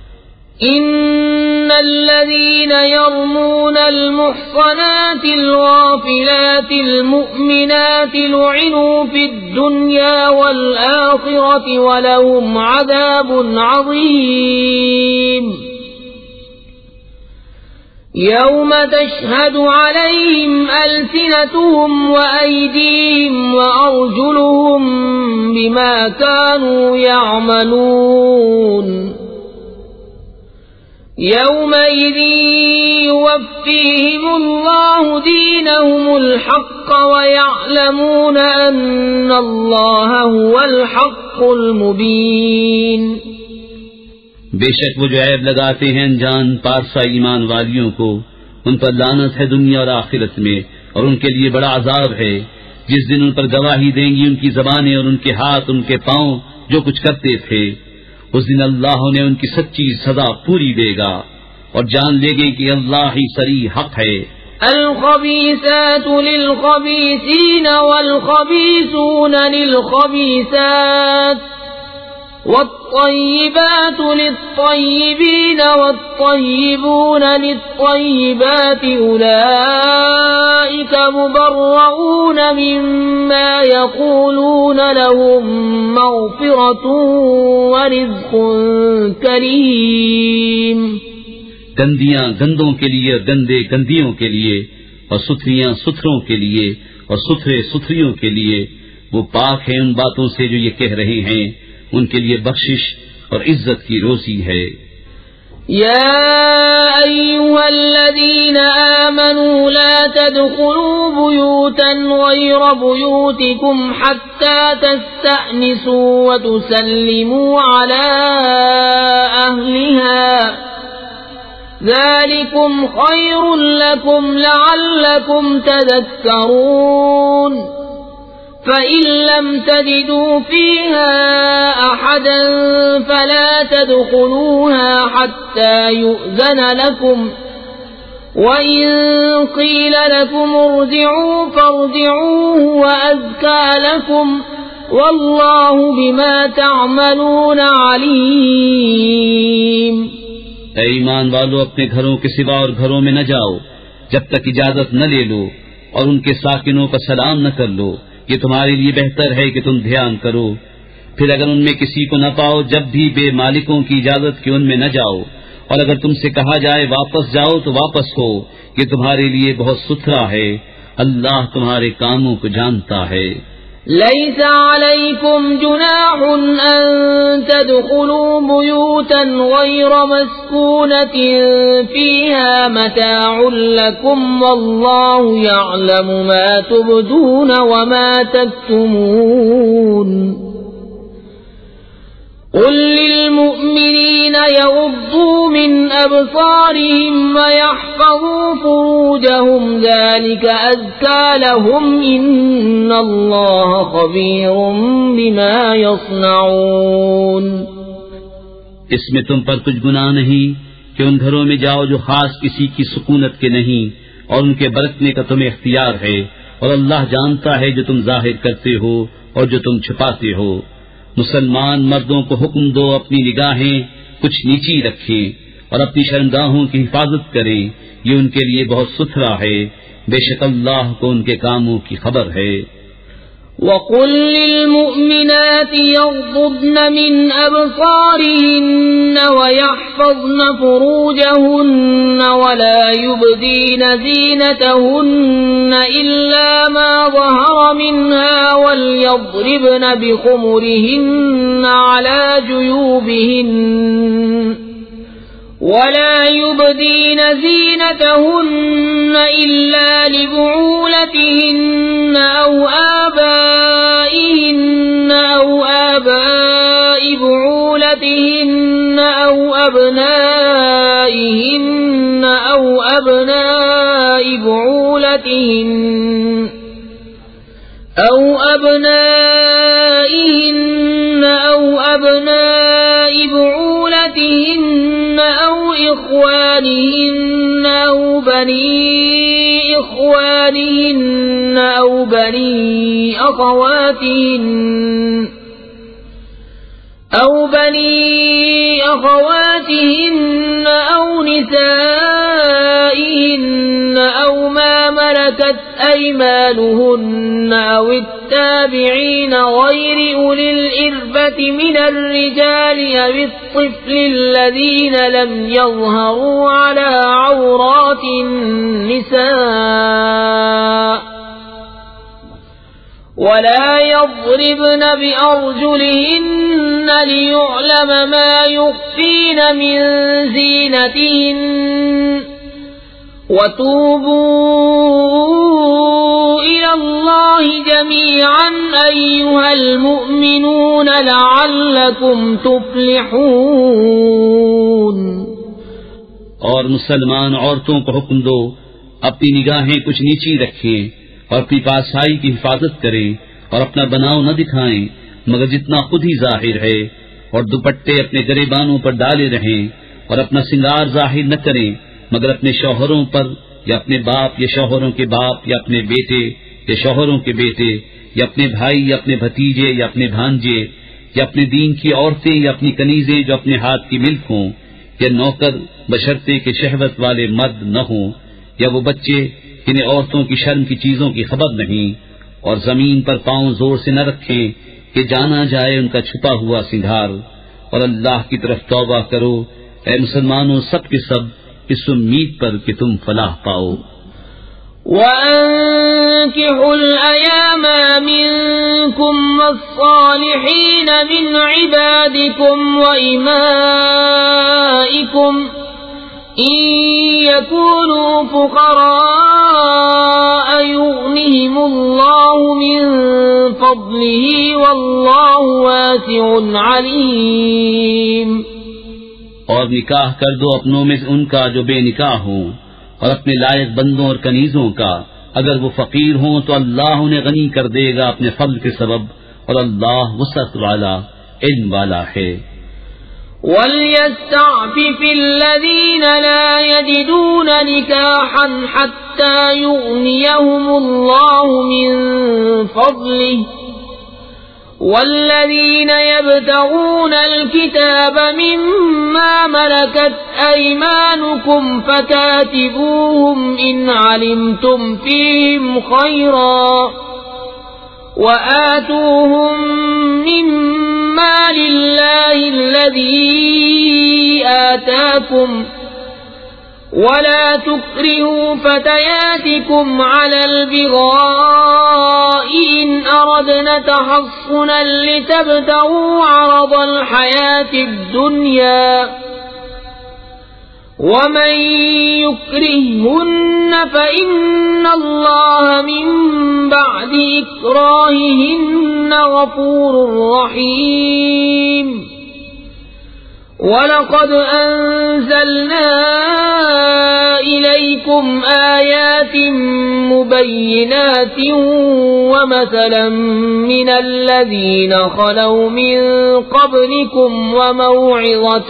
ان الذين يرمون المحصنات الغافلات المؤمنات لعنوا في الدنيا والآخرة ولهم عذاب عظيم يوم تشهد عليهم ألسنتهم وأيديهم وأرجلهم بما كانوا يعملون يومئذ يوفيهم الله دينهم الحق ويعلمون أن الله هو الحق المبين۔ بے شک وہ جو عیب لگاتے ہیں انجان پارسا ایمان والیوں کو، ان پر لعنت ہے دنیا اور آخرت میں، اور ان کے لیے بڑا عذاب ہے جس دن ان پر گواہی دیں گی ان کی زبانیں اور ان کے ہاتھ، ان کے پاؤں جو کچھ کرتے تھے۔ اس دن اللہ نے ان کی سچی سزا پوری دے گا، اور جان لے گے کہ اللہ ہی صریح حق ہے۔ الخبیثات للخبیثین والخبیثون للخبیثات والطیبات للطیبین والطیبون للطیبات اولئک مبرؤون مما یقولون لهم مغفرۃ ورزق کریم۔ گندیاں گندوں کے لیے اور گندے گندیوں کے لیے، اور ستھریاں ستھروں کے لیے اور ستھرے ستھریوں کے لیے۔ وہ پاک ہیں ان باتوں سے جو یہ کہہ رہے ہیں، ان کے لیے بخشش اور عزت کی روزی ہے۔ يا أيها الذين آمنوا لا تدخلوا بيوتا غير بيوتكم حتى تستأنسوا وتسلموا على أهلها ذلكم خير لكم لعلكم تذكرون فإن لم تجدوا فيها أحدا فلا تدخلوها حتى يؤذن لكم وإن قيل لكم ارجعوا فارجعوا هو أزكى لكم والله بما تعملون عليم. اے ایمان والو، اپنے گھروں کے سوا اور گھروں میں نہ جاؤ جب تک اجازت نہ لے لو اور ان کے ساکنوں کا سلام نہ کر لو. یہ تمہارے لیے بہتر ہے کہ تم دھیان کرو. پھر اگر ان میں کسی کو نہ پاؤ جب بھی بے مالکوں کی اجازت کے ان میں نہ جاؤ، اور اگر تم سے کہا جائے واپس جاؤ تو واپس ہو. یہ تمہارے لیے بہت ستھرا ہے، اللہ تمہارے کاموں کو جانتا ہے. ليس عليكم جناح أن تدخلوا بيوتا غير مسكونة فيها متاع لكم والله يعلم ما تبدون وما تكتمون. قل للمؤمنين يغضوا من أبصارهم ويحفظوا فروجهم ذلك أزكى لهم إن الله خبير بما يصنعون. اس میں تم پر کچھ گناہ نہیں کہ ان گھروں میں جاؤ جو خاص کسی کی سکونت کے نہیں، اور ان کے برتنے کا تمہیں اختیار ہے، اور اللہ جانتا ہے جو تم ظاہر کرتے ہو اور جو تم چھپاتے ہو. مسلمان مردوں کو حکم دو اپنی نگاہیں کچھ نیچی رکھیں اور اپنی شرمگاہوں کی حفاظت کریں، یہ ان کے لیے بہت ستھرا ہے، بے شک اللہ کو ان کے کاموں کی خبر ہے. وَقُلْ لِلْمُؤْمِنَاتِ يَغْضُضْنَ مِنْ أَبْصَارِهِنَّ وَيَحْفَظْنَ فُرُوجَهُنَّ وَلَا يُبْدِينَ زِينَتَهُنَّ إِلَّا مَا ظَهَرَ مِنْهَا وَلْيَضْرِبْنَ بِخُمُرِهِنَّ عَلَى جُيُوبِهِنَّ ولا يبدين زينتهن إلا لبعولتهن أو آبائهن أو آباء بعولتهن أو أبنائهن أو أبناء بعولتهن أو أبنائهن أو أبناء بعولتهن أو إخوانهن أو بني إخوانهن أو بني أخواتهن أو بني أخواتهن أو نسائهن أو ما ملكت أيمانهن أو التابعين غير أولي الإربة من الرجال أو الطفل الذين لم يظهروا على عورات النساء ولا يضربن بأرجلهن ليعلم ما يخفين من زينتهن وتوبوا إلى الله جميعا أيها المؤمنون لعلكم تفلحون. اور مسلمان عورتوں کو حکم دو اپنی نگاہیں کچھ نیچی رکھیں اور اپنی پاسائی کی حفاظت کریں اور اپنا بناؤ نہ دکھائیں مگر جتنا خود ہی ظاہر ہے، اور دوپٹے اپنے گریبانوں پر ڈالے رہیں اور اپنا سنگار ظاہر نہ کریں مگر اپنے شوہروں پر یا اپنے باپ یا شوہروں کے باپ یا اپنے بیٹے یا شوہروں کے بیٹے یا اپنے بھائی یا اپنے بھتیجے یا اپنے بھانجے یا اپنے دین کی عورتیں یا اپنی کنیزیں جو اپنے ہاتھ کی ملک ہوں، یا نوکر بشرطے کے شہوت والے مرد نہ ہوں، یا وہ بچے جنہیں عورتوں کی شرم کی چیزوں کی خبر نہیں، اور زمین پر پاؤں زور سے نہ رکھیں کہ جانا جائے ان کا چھپا ہوا سنگھار. اور اللہ کی طرف توبہ کرو اے مسلمانوں سب کے سب اس امید پر کہ تم فلاح پاؤ. وَأَنكِحُوا الْأَيَامَ مِنكُمْ وَالصَّالِحِينَ مِنْ عِبَادِكُمْ وَإِمَائِكُمْ إن يكونوا فقراء يغنهم الله من فضله والله واسع عليم. اور نکاح کر دو اپنوں میں سے ان کا جو بے نکاح ہوں، اور اپنے لائق بندوں اور کنیزوں کا. اگر وہ فقیر ہوں تو اللہ انہیں غنی کر دے گا اپنے فضل کے سبب، اور اللہ وسعت والا علم والا ہے. وَلْيَسْتَعْفِفِ الَّذِينَ لَا يَجِدُونَ نِكَاحًا حَتَّى يُغْنِيَهُمُ اللَّهُ مِنْ فَضْلِهِ وَالَّذِينَ يَبْتَغُونَ الْكِتَابَ مِمَّا مَلَكَتْ أَيْمَانُكُمْ فَكَاتِبُوهُمْ إِنْ عَلِمْتُمْ فِيهِمْ خَيْرًا وَآتُوهُمْ مِمَّا لِلَّهِ الَّذِي آتَاكُمْ وَلَا تُكْرِهُوا فَتَيَاتِكُمْ عَلَى الْبِغَاءِ إِنْ أَرَدْنَ تَحَصُّنًا لِتَبْتَغُوا عَرَضَ الْحَيَاةِ الدُّنْيَا وَمَن يُكْرِههُنَّ فَإِنَّ اللَّهَ مِن بَعْدِ إِكْرَاهِهِنَّ غَفُورٌ رَّحِيمٌ. وَلَقَدْ أَنزَلْنَا إِلَيْكُمْ آيَاتٍ مُبَيِّنَاتٍ وَمَثَلًا مِّنَ الَّذِينَ خَلَوْا مِن قَبْلِكُمْ وَمَوْعِظَةً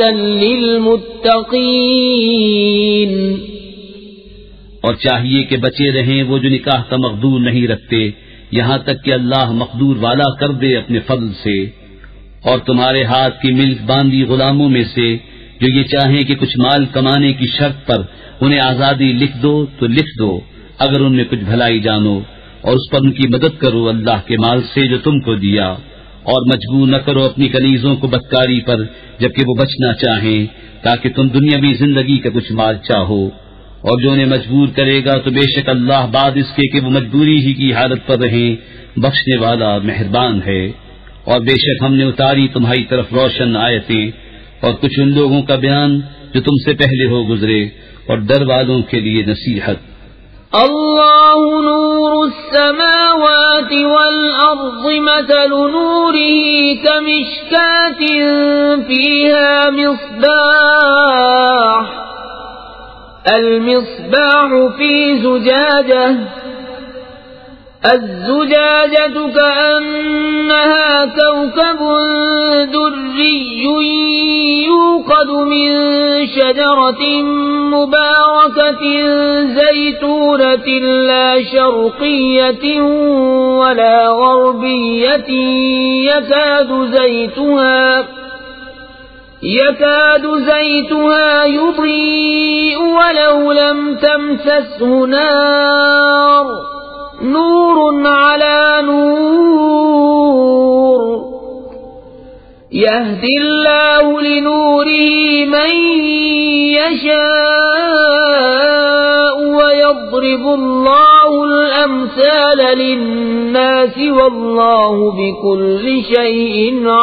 لِّلْمُتَّقِينَ. اور چاہیے کہ بچے رہیں وہ جو نکاح کا مقدور نہیں رکھتے، یہاں تک کہ اللہ مقدور والا کر دے اپنے فضل سے. اور تمہارے ہاتھ کی ملک باندھی غلاموں میں سے جو یہ چاہیں کہ کچھ مال کمانے کی شرط پر انہیں آزادی لکھ دو تو لکھ دو، اگر ان میں کچھ بھلائی جانو، اور اس پر ان کی مدد کرو اللہ کے مال سے جو تم کو دیا. اور مجبور نہ کرو اپنی کنیزوں کو بدکاری پر جبکہ وہ بچنا چاہیں، تاکہ تم دنیاوی زندگی کا کچھ مال چاہو. اور جو انہیں مجبور کرے گا تو بے شک اللہ بعد اس کے کہ وہ مجبوری ہی کی حالت پر رہیں بخشنے والا مہربان ہے. اور بے شک ہم نے اتاری تمہاری طرف روشن آیتیں اور کچھ ان لوگوں کا بیان جو تم سے پہلے ہو گزرے، اور ڈر والوں کے لیے نصیحت. اللہ نور السماوات والأرض مثل نوره كمشكاة فيها مصباح المصباح في زجاجة الزجاجة كأنها كوكب دري يوقد من شجرة مباركة زيتونة لا شرقية ولا غربية يكاد زيتها يكاد زيتها يضيء ولو لم تمسسه نار نور على نور يهدي الله لنوره من يشاء ويضرب الله الأمثال للناس والله بكل شيء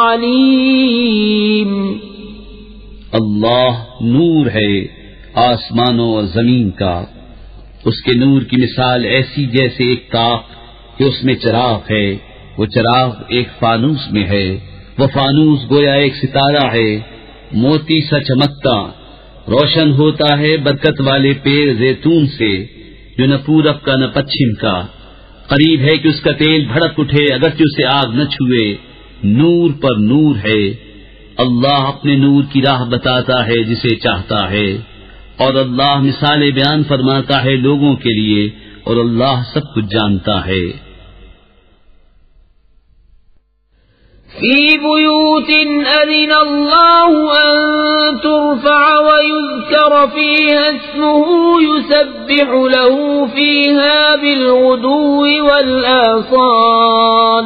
عليم. اللہ نور ہے آسمانوں اور زمین کا، اس کے نور کی مثال ایسی جیسے ایک کاخ کہ اس میں چراغ ہے، وہ چراغ ایک فانوس میں ہے، وہ فانوس گویا ایک ستارہ ہے موتی سا چمکتا، روشن ہوتا ہے برکت والے پیڑ زیتون سے جو نہ پورب کا نہ پچھم کا. قریب ہے کہ اس کا تیل بھڑک اٹھے اگرچہ اسے آگ نہ چھوئے. نور پر نور ہے. اللہ اپنے نور کی راہ بتاتا ہے جسے چاہتا ہے، اور اللہ مثالیں بیان فرماتا ہے لوگوں کے لیے، اور اللہ سب کچھ جانتا ہے. فی بیوت اذن اللہ ان ترفع ویذکر فیہا اسمہ یسبح له فیہا بالغدو والآصال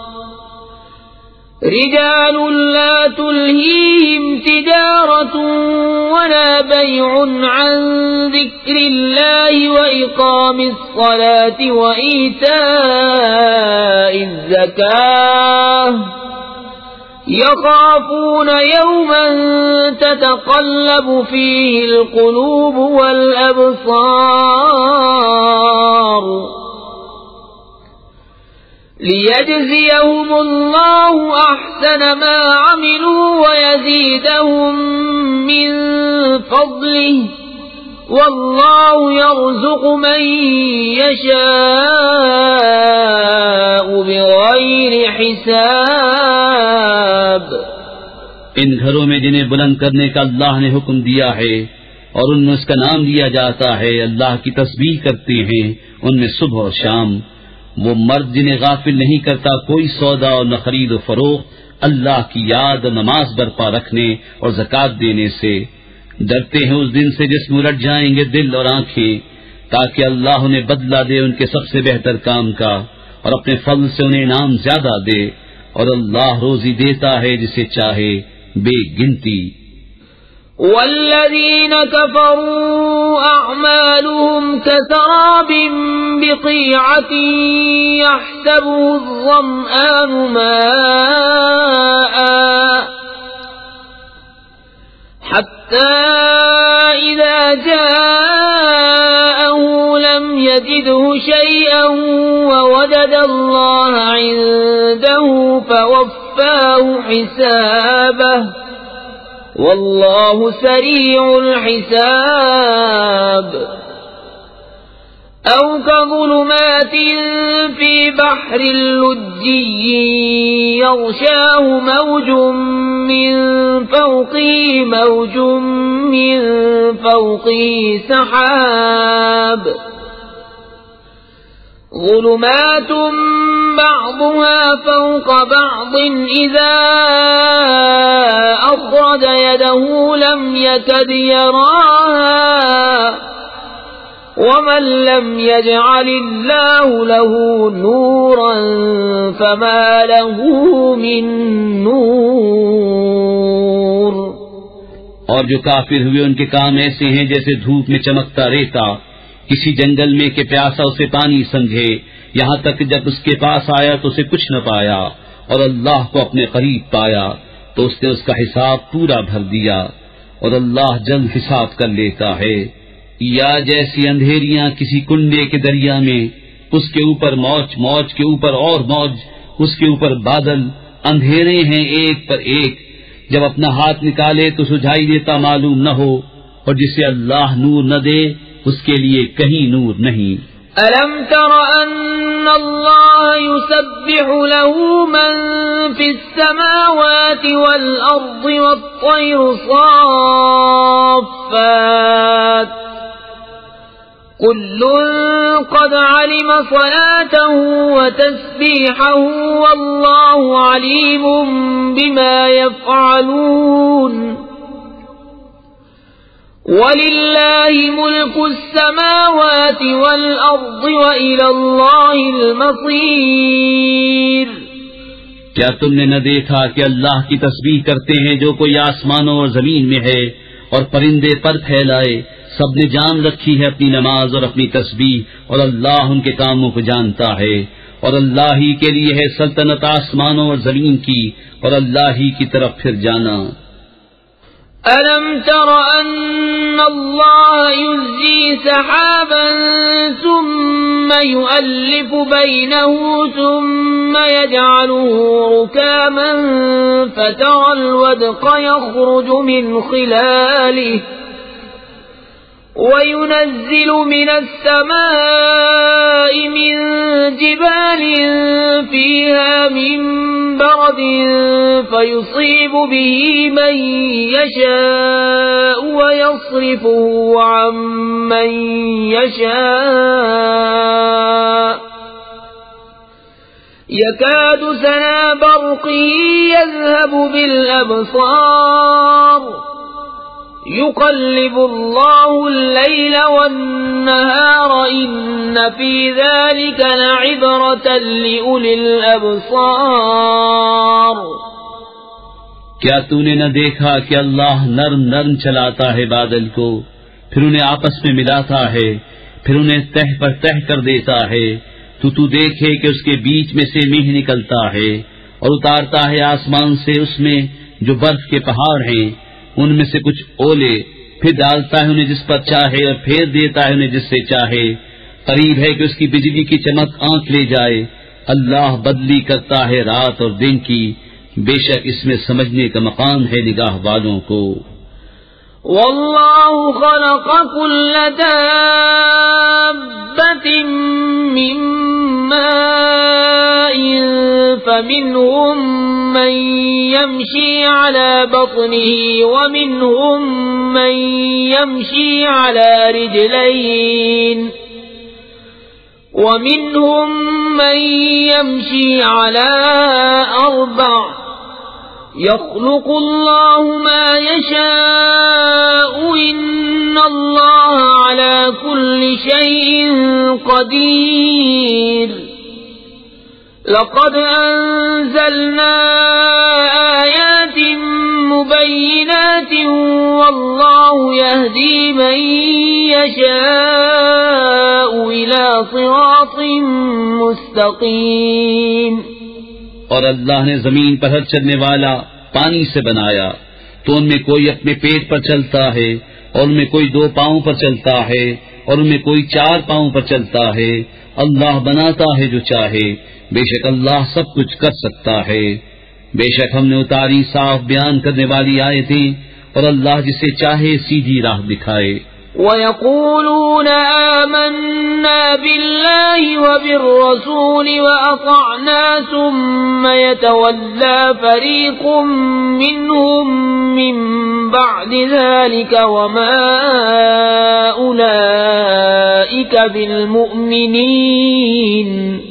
رجال لا تلهيهم تجارة ولا بيع عن ذكر الله وإقام الصلاة وإيتاء الزكاة يخافون يوما تتقلب فيه القلوب والأبصار ليجزيهم الله أحسن ما عملوا ويزيدهم من فضله والله يرزق من يشاء بغير حساب. ان گھروں میں جنہیں بلند کرنے کا اللہ نے حکم دیا ہے اور ان میں اس کا نام لیا جاتا ہے، اللہ کی تسبیح کرتے ہیں ان میں صبح اور شام. وہ مرد جنہیں غافل نہیں کرتا کوئی سودا اور نہ خرید و فروخت اللہ کی یاد اور نماز برپا رکھنے اور زکوٰۃ دینے سے. ڈرتے ہیں اس دن سے جس میں الٹ جائیں گے دل اور آنکھیں، تاکہ اللہ انہیں بدلہ دے ان کے سب سے بہتر کام کا اور اپنے فضل سے انہیں انعام زیادہ دے، اور اللہ روزی دیتا ہے جسے چاہے بے گنتی. والذين كفروا أعمالهم كسراب بقيعة يحسبه الظمآن ماء حتى إذا جاءه لم يجده شيئا ووجد الله عنده فوفاه حسابه والله سريع الحساب. أو كظلمات في بحر اللجي يغشاه موج من فوقه موج من فوقه سحاب ظلمات بعضها فوق بعض إذا أخرج يده لم يكد يراها ومن لم يجعل الله له نورا فما له من نور. اور جو کافر ہوئے ان کے کام ایسے ہیں جیسے دھوپ میں چمکتا ریتا کسی جنگل میں کہ پیاسا اسے پانی سمجھے، یہاں تک جب اس کے پاس آیا تو اسے کچھ نہ پایا اور اللہ کو اپنے قریب پایا تو اس نے اس کا حساب پورا بھر دیا اور اللہ جلد حساب کر لیتا ہے. یا جیسی اندھیریاں کسی کنڈے کے دریا میں، اس کے اوپر موج موج کے اوپر اور موج، اس کے اوپر بادل، اندھیرے ہیں ایک پر ایک، جب اپنا ہاتھ نکالے تو سجھائی دیتا معلوم نہ ہو، اور جسے اللہ نور نہ دے اس کے لیے کہیں نور نہیں. ألم تر أن الله يسبح له من في السماوات والأرض والطير صافات كل قد علم صلاته وتسبيحه والله عليم بما يفعلون. وَلِلَّهِ مُلْكُ السَّمَاوَاتِ وَالْأَرْضِ وَإِلَى اللَّهِ الْمَصِيرُ. کیا تم نے نہ دیکھا کہ اللہ کی تسبیح کرتے ہیں جو کوئی آسمانوں اور زمین میں ہے، اور پرندے پر پھیلائے، سب نے جان رکھی ہے اپنی نماز اور اپنی تسبیح، اور اللہ ان کے کاموں کو جانتا ہے، اور اللہ ہی کے لیے ہے سلطنت آسمانوں اور زمین کی، اور اللہ ہی کی طرف پھر جانا. أَلَمْ تَرَ أَنَّ اللَّهَ يُزْجِي سَحَابًا ثُمَّ يُؤَلِّفُ بَيْنَهُ ثُمَّ يَجْعَلُهُ رُكَامًا فَتَرَى الْوَدْقَ يَخْرُجُ مِنْ خِلَالِهِ وَيُنَزِّلُ مِنَ السَّمَاءِ مِنْ جِبَالٍ فِيهَا مِنْ بَرَدٍ فَيُصِيبُ بِهِ مَنْ يَشَاءُ وَيَصْرِفُهُ عَنْ مَنْ يَشَاءُ يَكَادُ سَنَا بَرْقِهِ يَذْهَبُ بِالْأَبْصَارِ يقلب الله الليل والنهار إن في ذلك لعبرة لأولي الأبصار. کیا تو نے نہ دیکھا کہ اللہ نرم نرم چلاتا ہے بادل کو، پھر انہیں آپس میں ملاتا ہے، پھر انہیں تہ پر تہ کر دیتا ہے، تو تو دیکھے کہ اس کے بیچ میں سے میہ نکلتا ہے، اور اتارتا ہے آسمان سے اس میں جو برف کے پہاڑ ہیں، ان میں سے کچھ اولے، پھر ڈالتا ہے انہیں جس پر چاہے اور پھیر دیتا ہے انہیں جس سے چاہے۔ قریب ہے کہ اس کی بجلی کی چمک آنکھ لے جائے۔ اللہ بدلی کرتا ہے رات اور دن کی، بے شک اس میں سمجھنے کا مقام ہے نگاہ والوں کو۔ واللہ خلق كل دابة من ماء فمنهم من يمشي على بطنه ومنهم من يمشي على رجلين ومنهم من يمشي على أربع يخلق الله ما يشاء إن الله على كل شيء قدير لقد أنزلنا آيات مبينات والله يهدي من يشاء إلى صراط مستقيم۔ اور اللہ نے زمین پر ہر چلنے والا پانی سے بنایا، تو ان میں کوئی اپنے پیٹ پر چلتا ہے اور ان میں کوئی دو پاؤں پر چلتا ہے اور ان میں کوئی چار پاؤں پر چلتا ہے۔ اللہ بناتا ہے جو چاہے، بے شک اللہ سب کچھ کر سکتا ہے۔ بے شک ہم نے اتاری صاف بیان کرنے والی آیتیں، اور اللہ جسے چاہے سیدھی راہ دکھائے۔ وَيَقُولُونَ آمَنَّا بِاللَّهِ وَبِالرَّسُولِ وَأَطَعْنَا ثُمَّ يَتَوَلَّى فَرِيقٌ مِّنْهُم مِّن بَعْدِ ذَلِكَ وَمَا أُولَئِكَ بِالْمُؤْمِنِينَ۔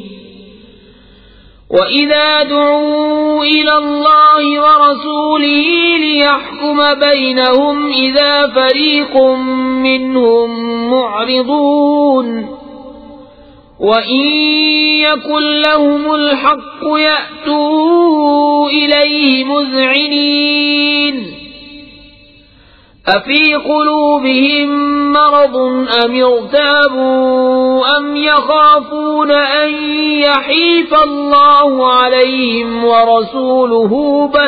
وَإِذَا دُعُوا إِلَى اللَّهِ وَرَسُولِهِ لِيَحْكُمَ بَيْنَهُمْ إِذَا فَرِيقٌ مِّنْهُمْ مُعْرِضُونَ وَإِن يَكُن لَّهُمُ الْحَقُّ يَأْتُوا إِلَيْهِ مُذْعِنِينَ أَفِي قُلُوبِهِم مَّرَضٌ أَمِ ارْتَابُوا أَمْ يَخَافُونَ أَن يَحِيفَ اللَّهُ عَلَيْهِمْ وَرَسُولُهُ بَلْ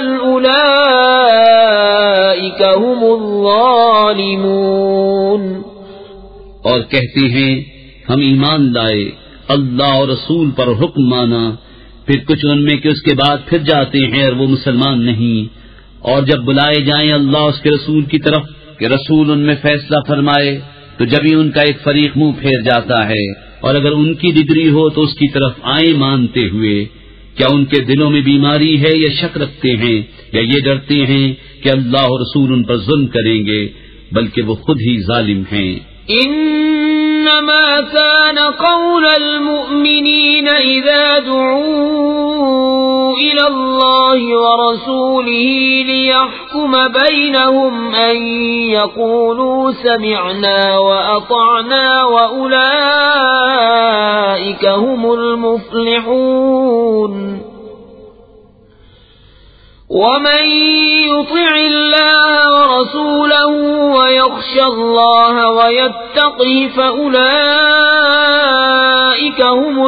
أُولَئِكَ هُمُ الظَّالِمُونَ۔ اور کہتے ہیں ہم ایمان لائے، اللہ اور رسول پر حکم مانا، پھر کچھ ان میں کہ اس کے بعد پھر جاتے ہیں اور وہ مسلمان نہیں، اور جب بلائے جائیں اللہ اس کے رسول کی طرف کہ رسول ان میں فیصلہ فرمائے، تو جبھی ان کا ایک فریق منہ پھیر جاتا ہے، اور اگر ان کی ڈگری ہو تو اس کی طرف آئیں مانتے ہوئے۔ کیا ان کے دلوں میں بیماری ہے یا شک رکھتے ہیں یا یہ ڈرتے ہیں کہ اللہ اور رسول ان پر ظلم کریں گے، بلکہ وہ خود ہی ظالم ہیں۔ انما كان قول المؤمنين اذا دعوا الى الله ورسوله ليحكم بينهم ان يقولوا سمعنا واطعنا واولئك هم المفلحون ومن يطع الله ورسوله ويخشى الله ويتقه فأولئك هم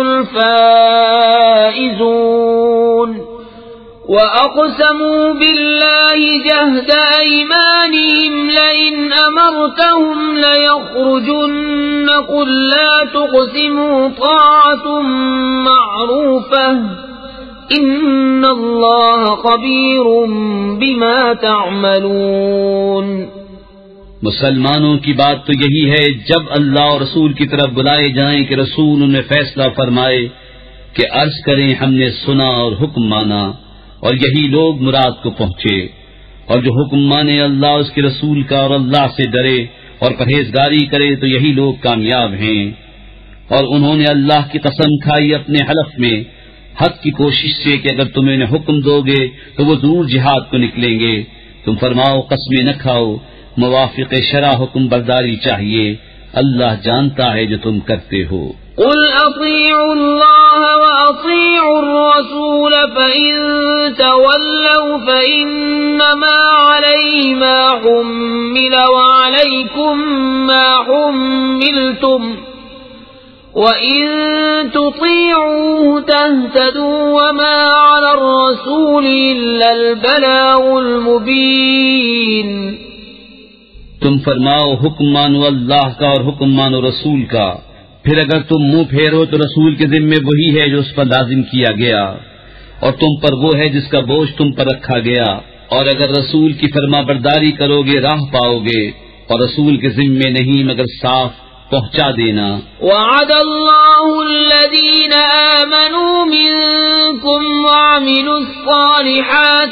الفائزون وأقسموا بالله جهد أيمانهم لئن أمرتهم ليخرجن قل لا تقسموا طاعة معروفة ان اللہ خبیر بما تعملون۔ مسلمانوں کی بات تو یہی ہے جب اللہ اور رسول کی طرف بلائے جائیں کہ رسول انہیں فیصلہ فرمائے کہ عرض کریں ہم نے سنا اور حکم مانا، اور یہی لوگ مراد کو پہنچے۔ اور جو حکم مانے اللہ اس کے رسول کا اور اللہ سے ڈرے اور پرہیزگاری کرے تو یہی لوگ کامیاب ہیں۔ اور انہوں نے اللہ کی قسم کھائی اپنے حلف میں حق کی کوشش سے کہ اگر تم انہیں حکم دو گے تو وہ ضرور جہاد کو نکلیں گے۔ تم فرماؤ قسمیں نہ کھاؤ، موافق شرع حکم برداری چاہیے، اللہ جانتا ہے جو تم کرتے ہو۔ قل اطیعوا اللہ واطیعوا الرسول فإن تولوا فإنما علیہ ما حمل وعلیکم ما حملتم وَإِن تُطِيعُوهُ تَهْتَدُوا وَمَا عَلَى الرَّسُولِ إِلَّا الْبَلَاغُ الْمُبِينُ. تم فرماؤ حکم مانو اللہ کا اور حکم مانو رسول کا، پھر اگر تم منہ پھیرو تو رسول کے ذمے وہی ہے جو اس پر لازم کیا گیا، اور تم پر وہ ہے جس کا بوجھ تم پر رکھا گیا، اور اگر رسول کی فرما برداری کرو گے راہ پاؤ گے، اور رسول کے ذمے نہیں مگر صاف پہنچا دینا. وعد اللہ الذین آمنوا منکم وعملوا الصالحات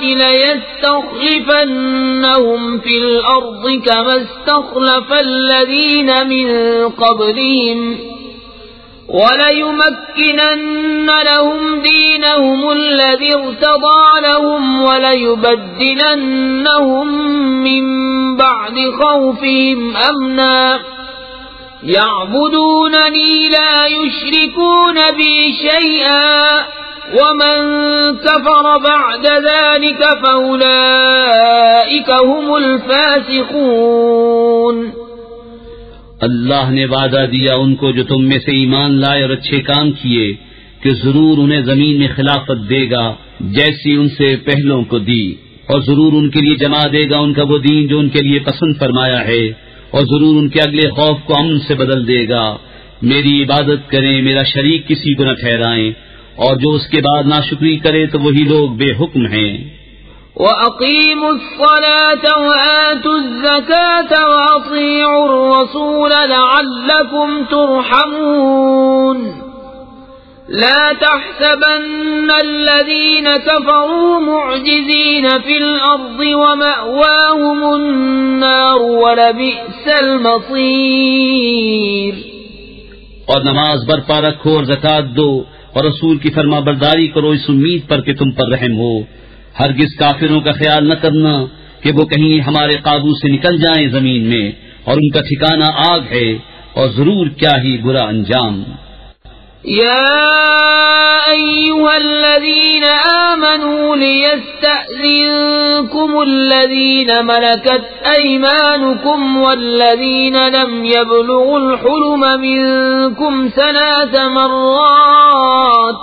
لیستخلفنہم فی الارض کما استخلف الذین من قبلہم وَلَيُمَكِّنَنَّ لَهُمْ دِينَهُمُ الَّذِي ارْتَضَىٰ لَهُمْ وَلَيُبَدِّلَنَّهُم مِّن بَعْدِ خَوْفِهِمْ أَمْنًا يَعْبُدُونَنِي لَا يُشْرِكُونَ بِي شَيْئًا وَمَن كَفَرَ بَعْدَ ذَلِكَ فَأُولَٰئِكَ هُمُ الْفَاسِقُونَ. اللہ نے وعدہ دیا ان کو جو تم میں سے ایمان لائے اور اچھے کام کیے کہ ضرور انہیں زمین میں خلافت دے گا جیسی ان سے پہلوں کو دی، اور ضرور ان کے لیے جما دے گا ان کا وہ دین جو ان کے لیے پسند فرمایا ہے، اور ضرور ان کے اگلے خوف کو امن سے بدل دے گا. میری عبادت کریں، میرا شریک کسی کو نہ ٹھہرائیں، اور جو اس کے بعد ناشکری کرے تو وہی لوگ بے حکم ہیں. وَأَقِيمُوا الصَّلَاةَ وَآتُوا الزَّكَاةَ وَأَطِيعُوا الرَّسُولَ لَعَلَّكُمْ تُرْحَمُونَ. لَا تَحْسَبَنَّ الَّذِينَ كَفَرُوا مُعْجِزِينَ فِي الْأَرْضِ وَمَأْوَاهُمُ النَّارُ وَلَبِئْسَ الْمَصِيرُ. اور نماز برپا رکھو اور زکوٰۃ دو اور رسول کی فرما برداری کرو اس امید پر کہ تم پر رحم ہو. ہرگز کافروں کا خیال نہ کرنا کہ وہ کہیں ہمارے قابو سے نکل جائیں زمین میں، اور ان کا ٹھکانہ آگ ہے، اور ضرور کیا ہی برا انجام. یا ایھا الذین آمنوا لیستأذنکم الذین ملکت ایمانکم والذین لم یبلغوا الحلم منکم ثلاث مرات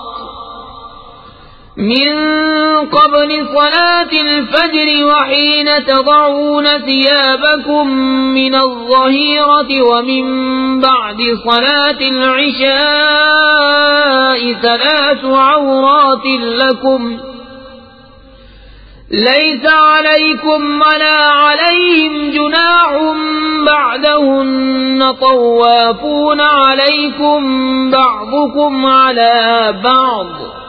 من قبل صلاة الفجر وحين تضعون ثيابكم من الظهيرة ومن بعد صلاة العشاء ثلاث عورات لكم ليس عليكم ولا عليهم جناح بعدهن طوافون عليكم بعضكم على بعض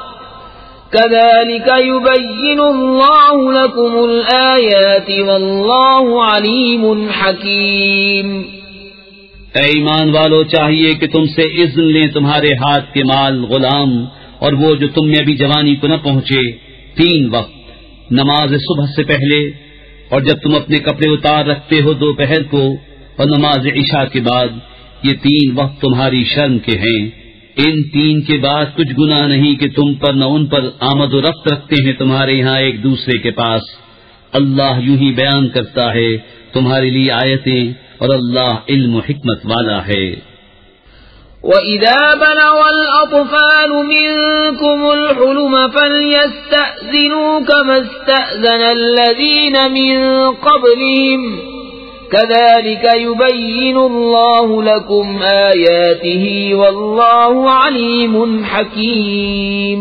كذلك يبين الله لكم الآيات والله عليم حكيم. اے ایمان والو، چاہیے کہ تم سے اذن لیں تمہارے ہاتھ کے مال غلام اور وہ جو تم میں ابھی جوانی کو نہ پہنچے، تین وقت نماز صبح سے پہلے، اور جب تم اپنے کپڑے اتار رکھتے ہو دوپہر کو، اور نماز عشاء کے بعد. یہ تین وقت تمہاری شرم کے ہیں. ان تین کے بعد کچھ گناہ نہیں کہ تم پر نہ ان پر آمد و رفت رکھتے ہیں تمہارے یہاں ایک دوسرے کے پاس. اللہ یوں ہی بیان کرتا ہے تمہارے لیے آیتیں، اور اللہ علم و حکمت والا ہے. وَإِذَا بَلَغَ الْأَطْفَالُ مِنكُمُ الْحُلُمَ فَلْيَسْتَأْذِنُوا كَمَا اسْتَأْذَنَ الَّذِينَ مِن قَبْلِهِمْ كَذَلِكَ يُبَيِّنُ اللَّهُ لَكُمْ آيَاتِهِ وَاللَّهُ عَلِيمٌ حَكِيمٌ.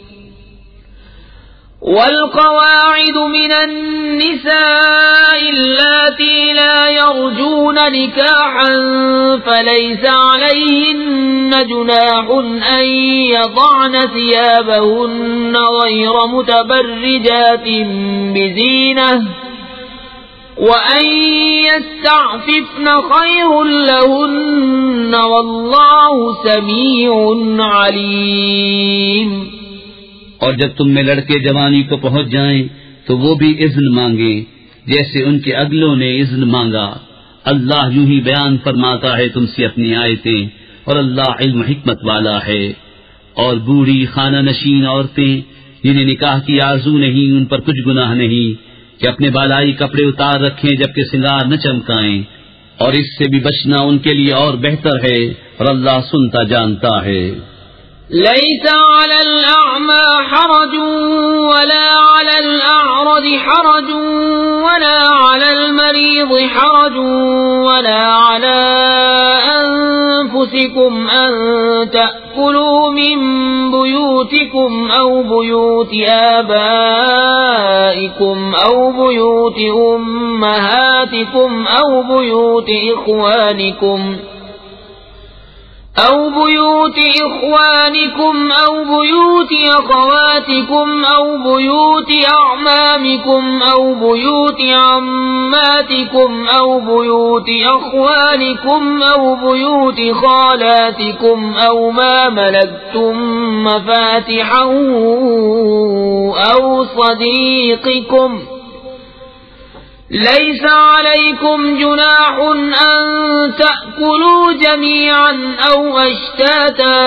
وَالْقَوَاعِدُ مِنَ النِّسَاءِ اللَّاتِي لَا يَرْجُونَ نِكَاحًا فَلَيْسَ عَلَيْهِنَّ جُنَاحٌ أَن يَضَعْنَ ثِيَابَهُنَّ غَيْرَ مُتَبَرِّجَاتٍ بِزِينَةٍ وَأَن يَسْتَعْفِفْنَ خَيْرٌ لَهُنَّ وَاللَّهُ سَمِيعٌ عَلِيمٌ. اور جب تم میں لڑکے جوانی کو پہنچ جائیں تو وہ بھی اذن مانگے جیسے ان کے اگلوں نے اذن مانگا. اللہ یوں ہی بیان فرماتا ہے تم سے اپنی آیتیں، اور اللہ علم حکمت والا ہے. اور بوڑھی خانہ نشین عورتیں جنہیں نکاح کی آرزو نہیں، ان پر کچھ گناہ نہیں کہ اپنے بالائی کپڑے اتار رکھیں جبکہ سنگار نہ چمکائیں، اور اس سے بھی بچنا ان کے لیے اور بہتر ہے، اور اللہ سنتا جانتا ہے۔ ليس على الأعمى حرج ولا على الأعرج حرج ولا على المريض حرج ولا على أنفسكم أن تأكلوا من بيوتكم أو بيوت آبائكم أو بيوت أمهاتكم أو بيوت إخوانكم أو بيوت إخوانكم أو بيوت أخواتكم أو بيوت أعمامكم أو بيوت عماتكم أو بيوت أخوالكم أو بيوت خالاتكم أو ما ملكتم مفاتحه أو صديقكم ليس عليكم جناح أن تأكلوا جميعا أو أشتاتا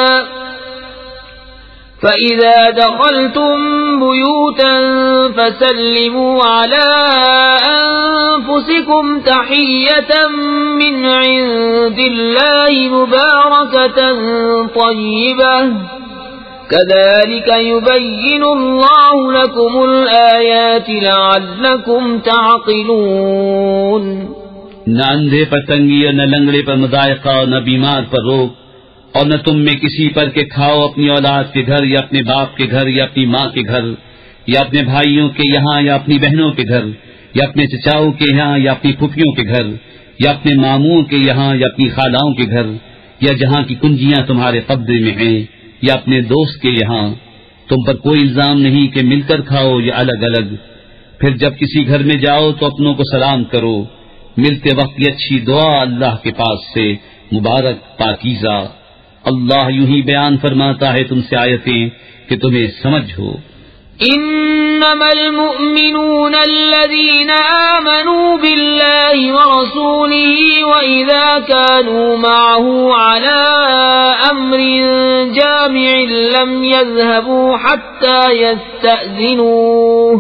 فإذا دخلتم بيوتا فسلموا على أنفسكم تحية من عند الله مباركة طيبة كذلك يبين الله لكم الآيات لعلكم تعقلون۔ نہ اندھے پر تنگی اور نہ لنگڑے پر مضائقہ اور نہ بیمار پر روک، اور نہ تم میں کسی پر کہ کھاؤ اپنی اولاد کے گھر یا اپنے باپ کے گھر یا اپنی ماں کے گھر یا اپنے بھائیوں کے یہاں یا اپنی بہنوں کے گھر یا اپنے چچاؤں کے یہاں یا اپنی پھوپھیوں کے گھر یا اپنے ماموں کے یہاں یا اپنی خالاؤں کے گھر یا جہاں کی کنجیاں تمہارے قبضے میں ہیں یا اپنے دوست کے یہاں۔ تم پر کوئی الزام نہیں کہ مل کر کھاؤ یا الگ الگ۔ پھر جب کسی گھر میں جاؤ تو اپنوں کو سلام کرو، ملتے وقت یہ اچھی دعا اللہ کے پاس سے مبارک پاکیزہ۔ اللہ یوں ہی بیان فرماتا ہے تم سے آیتیں کہ تمہیں سمجھ ہو۔ انما المؤمنون الذين آمنوا بالله ورسوله واذا كانوا معه على امر جامع لم يذهبوا حتى يستأذنوه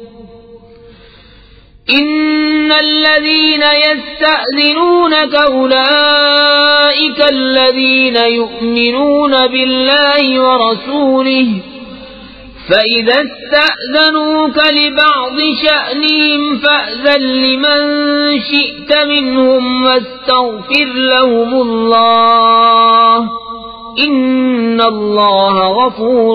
ان الذين يستأذنونك اولئك الذين يؤمنون بالله ورسوله فإذا استأذنوك لبعض شأنهم فأذن لمن شئت منهم واستغفر لهم الله إن الله غفور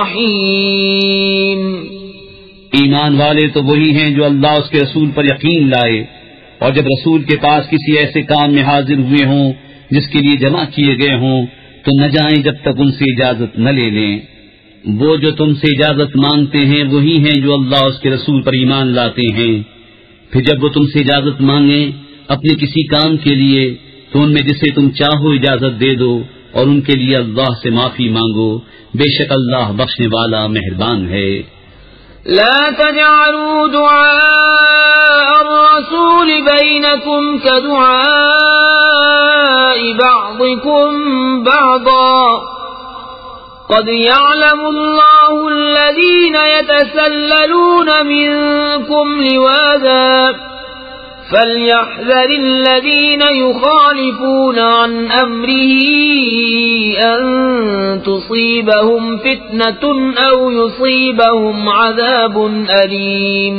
رحيم۔ ایمان والے تو وہی ہیں جو اللہ اس کے رسول پر یقین لائے، اور جب رسول کے پاس کسی ایسے کام میں حاضر ہوئے ہوں جس کے لیے جمع کیے گئے ہوں تو نہ جائیں جب تک ان سے اجازت نہ لے لیں۔ وہ جو تم سے اجازت مانگتے ہیں وہی ہیں جو اللہ اس کے رسول پر ایمان لاتے ہیں۔ پھر جب وہ تم سے اجازت مانگیں اپنے کسی کام کے لیے تو ان میں جسے تم چاہو اجازت دے دو، اور ان کے لیے اللہ سے معافی مانگو، بے شک اللہ بخشنے والا مہربان ہے۔ لا تجعلوا دعاء الرسول بينكم كدعاء بعضكم بعضا قد يعلم الله الذين يتسللون منكم لواذا فليحذر الذين يخالفون عن أمره أن تصيبهم فتنة أو يصيبهم عذاب أليم۔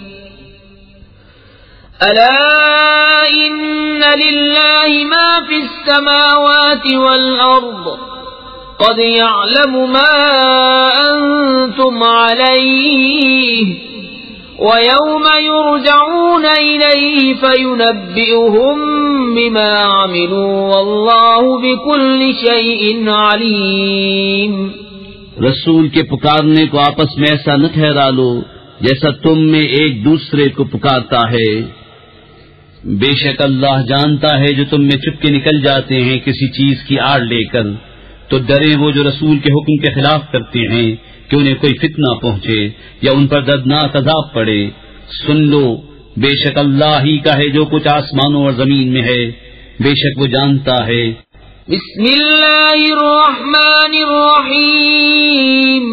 ألا إن لله ما في السماوات والأرض قد يعلم ما أنتم عليه ويوم يرجعون إليه فينبئهم بما عملوا والله بكل شيء عليم۔ رسول کے پکارنے کو آپس میں ایسا نہ ٹھہرا لو جیسا تم میں ایک دوسرے کو پکارتا ہے، بے شک اللہ جانتا ہے جو تم میں چپ کے نکل جاتے ہیں کسی چیز کی آڑ لے کر، تو ڈرے وہ جو رسول کے حکم کے خلاف کرتے ہیں کہ انہیں کوئی فتنہ پہنچے یا ان پر دردناک عذاب پڑے۔ سن لو بے شک اللہ ہی کا ہے جو کچھ آسمانوں اور زمین میں ہے، بے شک وہ جانتا ہے۔ بسم اللہ الرحمن الرحیم۔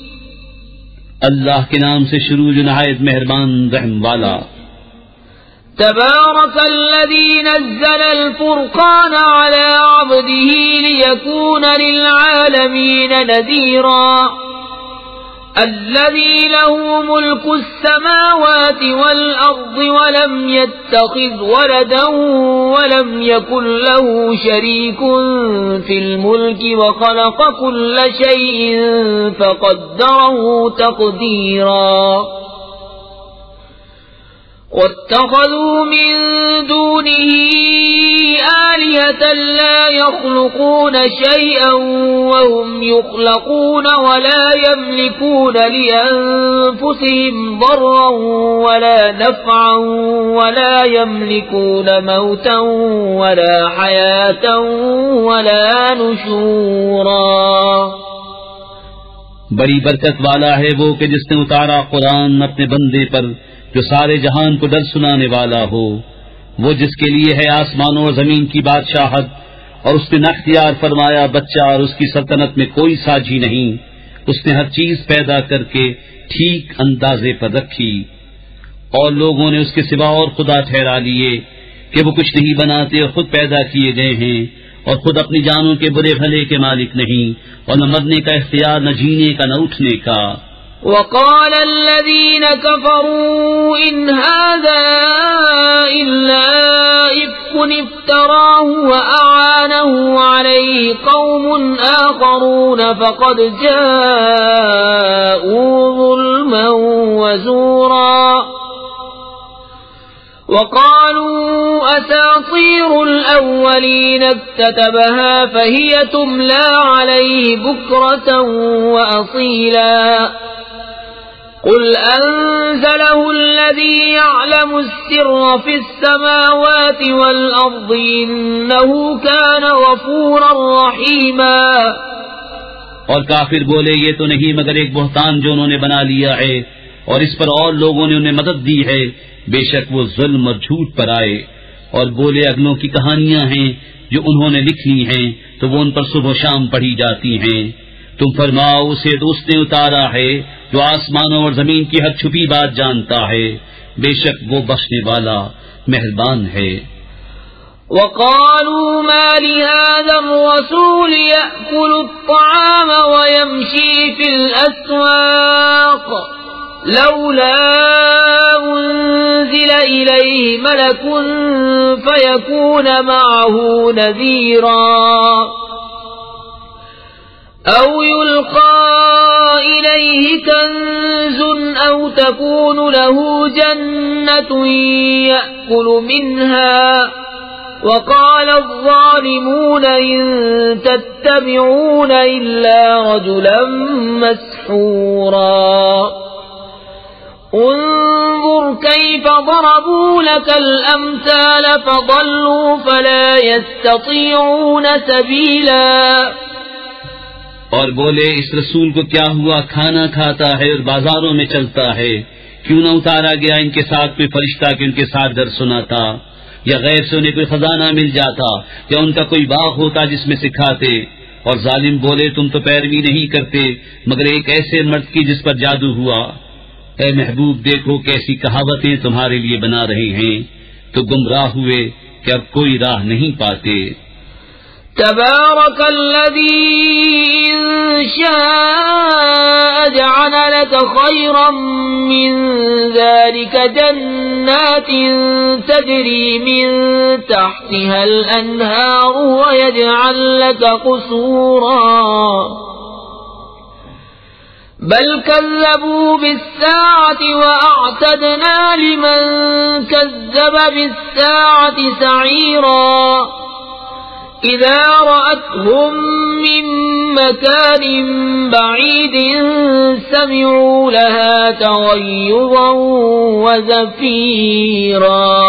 اللہ کے نام سے شروع جو نہایت مہربان رحم والا۔ تبارك الذي نزل الفرقان على عبده ليكون للعالمين نذيرا الذي له ملك السماوات والأرض ولم يتخذ ولدا ولم يكن له شريك في الملك وخلق كل شيء فقدره تقديرا واتخذوا من دونه آلهة لا يخلقون شيئا وهم يخلقون ولا يملكون لأنفسهم ضرا ولا نفعا ولا يملكون موتا ولا حياة ولا نشورا. بڑی برکت والا ہے وہ کہ جس نے اتارا قرآن اپنے بندے پر جو سارے جہان کو ڈر سنانے والا ہو، وہ جس کے لیے ہے آسمانوں اور زمین کی بادشاہت، اور اس نے نہ اختیار فرمایا بچہ اور اس کی سلطنت میں کوئی ساجی نہیں. اس نے ہر چیز پیدا کر کے ٹھیک اندازے پر رکھی، اور لوگوں نے اس کے سوا اور خدا ٹھہرا لیے کہ وہ کچھ نہیں بناتے اور خود پیدا کیے گئے ہیں، اور خود اپنی جانوں کے برے بھلے کے مالک نہیں، اور نہ مرنے کا اختیار، نہ جینے کا، نہ اٹھنے کا. وقال الذين كفروا إن هذا إلا إفك افتراه وأعانه عليه قوم آخرون فقد جاءوا ظلما وزورا وقالوا أساطير الأولين اكتتبها فهي تملى عليه بكرة وأصيلا قل أنزله الذي يعلم السر في السماوات والأرض إنه كان غفورا رحيما. اور کافر بولے یہ تو نہیں مگر ایک بہتان جو انہوں نے بنا لیا ہے، اور اس پر اور لوگوں نے انہیں مدد دی ہے، بے شک وہ ظلم اور جھوٹ پر آئے. اور بولے اگلوں کی کہانیاں ہیں جو انہوں نے لکھ لی ہیں تو وہ ان پر صبح و شام پڑھی جاتی ہیں. تم فرماؤ اسے تو اس نے اتارا ہے جو آسمانوں اور زمین کی ہر چھپی بات جانتا ہے، بے شک وہ بخشنے والا مہربان ہے. وقالوا ما لهذا الرسول يأكل الطعام ويمشي في الأسواق لولا أنزل إليه ملك فيكون معه نذيرا أو يلقى إليه كنز أو تكون له جنة يأكل منها وقال الظالمون إن تتبعون إلا رجلا مسحورا انظر كيف ضربوا لك الأمثال فضلوا فلا يستطيعون سبيلا. اور بولے اس رسول کو کیا ہوا، کھانا کھاتا ہے اور بازاروں میں چلتا ہے، کیوں نہ اتارا گیا ان کے ساتھ کوئی فرشتہ کہ ان کے ساتھ ڈر سناتا، یا غیر سے انہیں کوئی خزانہ مل جاتا، یا ان کا کوئی باغ ہوتا جس میں سکھاتے. اور ظالم بولے تم تو پیروی نہیں کرتے مگر ایک ایسے مرد کی جس پر جادو ہوا. اے محبوب دیکھو کیسی کہاوتیں تمہارے لیے بنا رہے ہیں، تو گمراہ ہوئے کہ اب کوئی راہ نہیں پاتے. تبارك الذي إن شاء جعل لك خيرا من ذلك جنات تجري من تحتها الأنهار ويجعل لك قصورا بل كذبوا بالساعة وأعتدنا لمن كذب بالساعة سعيرا إذا رأتهم من مكان بعيد سمعوا لها تغيظا وزفيرا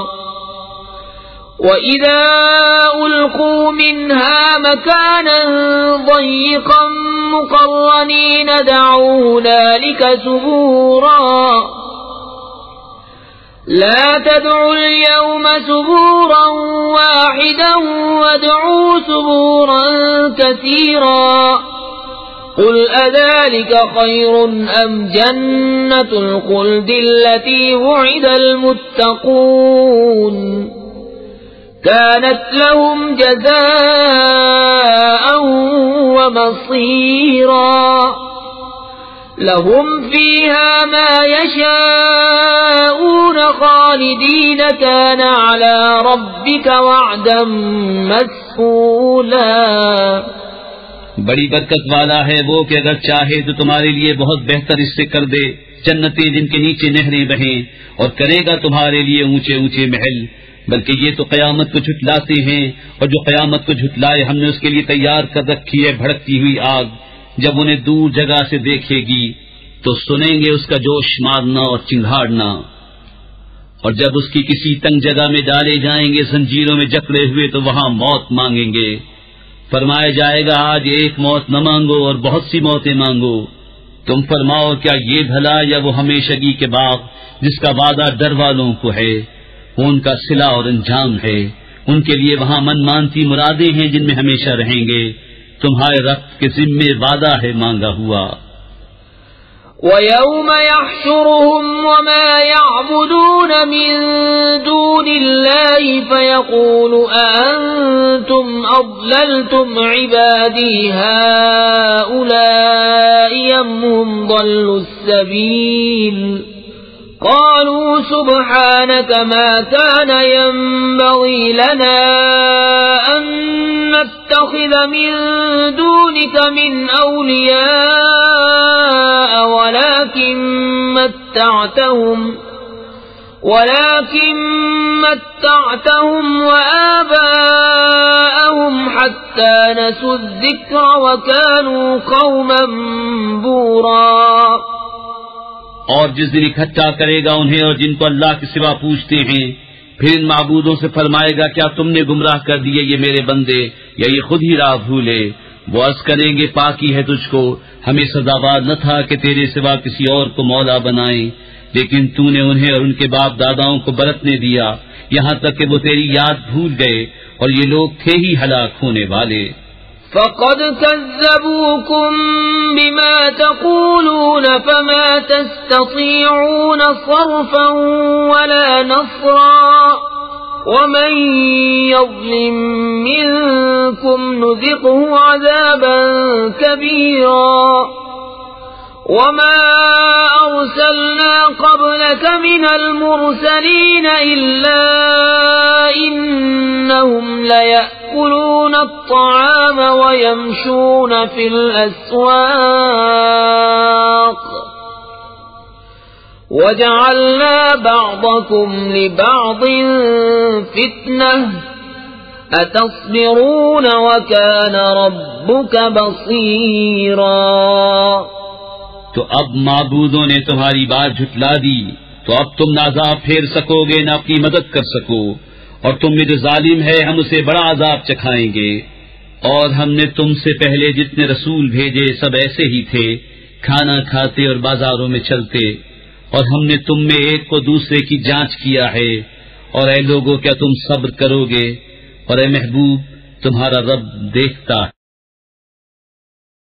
وإذا ألقوا منها مكانا ضيقا مقرنين دعوا هنالك ثبورا لا تدعوا اليوم ثبورا واحدا وادعوا ثبورا كثيرا قل أذلك خير أم جنة الخلد التي وعد المتقون كانت لهم جزاء ومصيرا لهم فيها ما يشاءون خالدين كان على ربك وعدا مسئولا. بڑی برکت والا ہے وہ کہ اگر چاہے تو تمہارے لیے بہت بہتر اس سے کر دے، جنتیں جن کے نیچے نہریں بہیں، اور کرے گا تمہارے لیے اونچے اونچے محل. بلکہ یہ تو قیامت کو جھٹلاتے ہیں، اور جو قیامت کو جھٹلائے ہم نے اس کے لیے تیار کر رکھی ہے بھڑکتی ہوئی آگ. جب انہیں دور جگہ سے دیکھے گی تو سنیں گے اس کا جوش مارنا اور چنگھاڑنا. اور جب اس کی کسی تنگ جگہ میں ڈالے جائیں گے زنجیروں میں جکڑے ہوئے تو وہاں موت مانگیں گے. فرمایا جائے گا آج ایک موت نہ مانگو اور بہت سی موتیں مانگو. تم فرماؤ کیا یہ بھلا یا وہ ہمیشگی کے باغ جس کا وعدہ ڈر والوں کو ہے، وہ ان کا صلہ اور انجام ہے. ان کے لیے وہاں من مانتی مرادیں ہیں جن میں ہمیشہ رہیں گے. تمہارے رب کے ذمے وعدہ ہے مانگا ہوا. وَيَوْمَ يَحْشُرُهُمْ وَمَا يَعْبُدُونَ مِن دُونِ اللَّهِ فَيَقُولُ أَأَنْتُمْ أَضْلَلْتُمْ عِبَادِي هَؤُلَاءِ أَمْ هُمْ ضَلُّوا السَّبِيلَ قالوا سبحانك ما كان ينبغي لنا أن نتخذ من دونك من أولياء ولكن متعتهم ولكن متعتهم وآباءهم حتى نسوا الذكر وكانوا قوما بورا. اور جس دن اکٹھا کرے گا انہیں اور جن کو اللہ کے سوا پوچھتے ہیں، پھر ان معبودوں سے فرمائے گا کیا تم نے گمراہ کر دیے یہ میرے بندے یا یہ خود ہی راہ بھولے؟ وہ عرض کریں گے پاکی ہے تجھ کو، ہمیں سزاوار نہ تھا کہ تیرے سوا کسی اور کو مولا بنائیں، لیکن تو نے انہیں اور ان کے باپ داداؤں کو برتنے دیا یہاں تک کہ وہ تیری یاد بھول گئے، اور یہ لوگ تھے ہی ہلاک ہونے والے. فقد كذبوكم بما تقولون فما تستطيعون صرفا ولا نصرا ومن يظلم منكم نذقه عذابا كبيرا. وما أرسلنا قبلك من المرسلين إلا إنهم ليأكلون الطعام ويمشون في الأسواق وجعلنا بعضكم لبعض فتنة أتصبرون وكان ربك بصيرا. تو اب معبودوں نے تمہاری بات جھٹلا دی تو اب تم نہ عذاب پھیر سکو گے نہ اپنی مدد کر سکو، اور تم میں جو ظالم ہے ہم اسے بڑا عذاب چکھائیں گے. اور ہم نے تم سے پہلے جتنے رسول بھیجے سب ایسے ہی تھے، کھانا کھاتے اور بازاروں میں چلتے، اور ہم نے تم میں ایک کو دوسرے کی جانچ کیا ہے. اور اے لوگوں کیا تم صبر کرو گے؟ اور اے محبوب تمہارا رب دیکھتا ہے.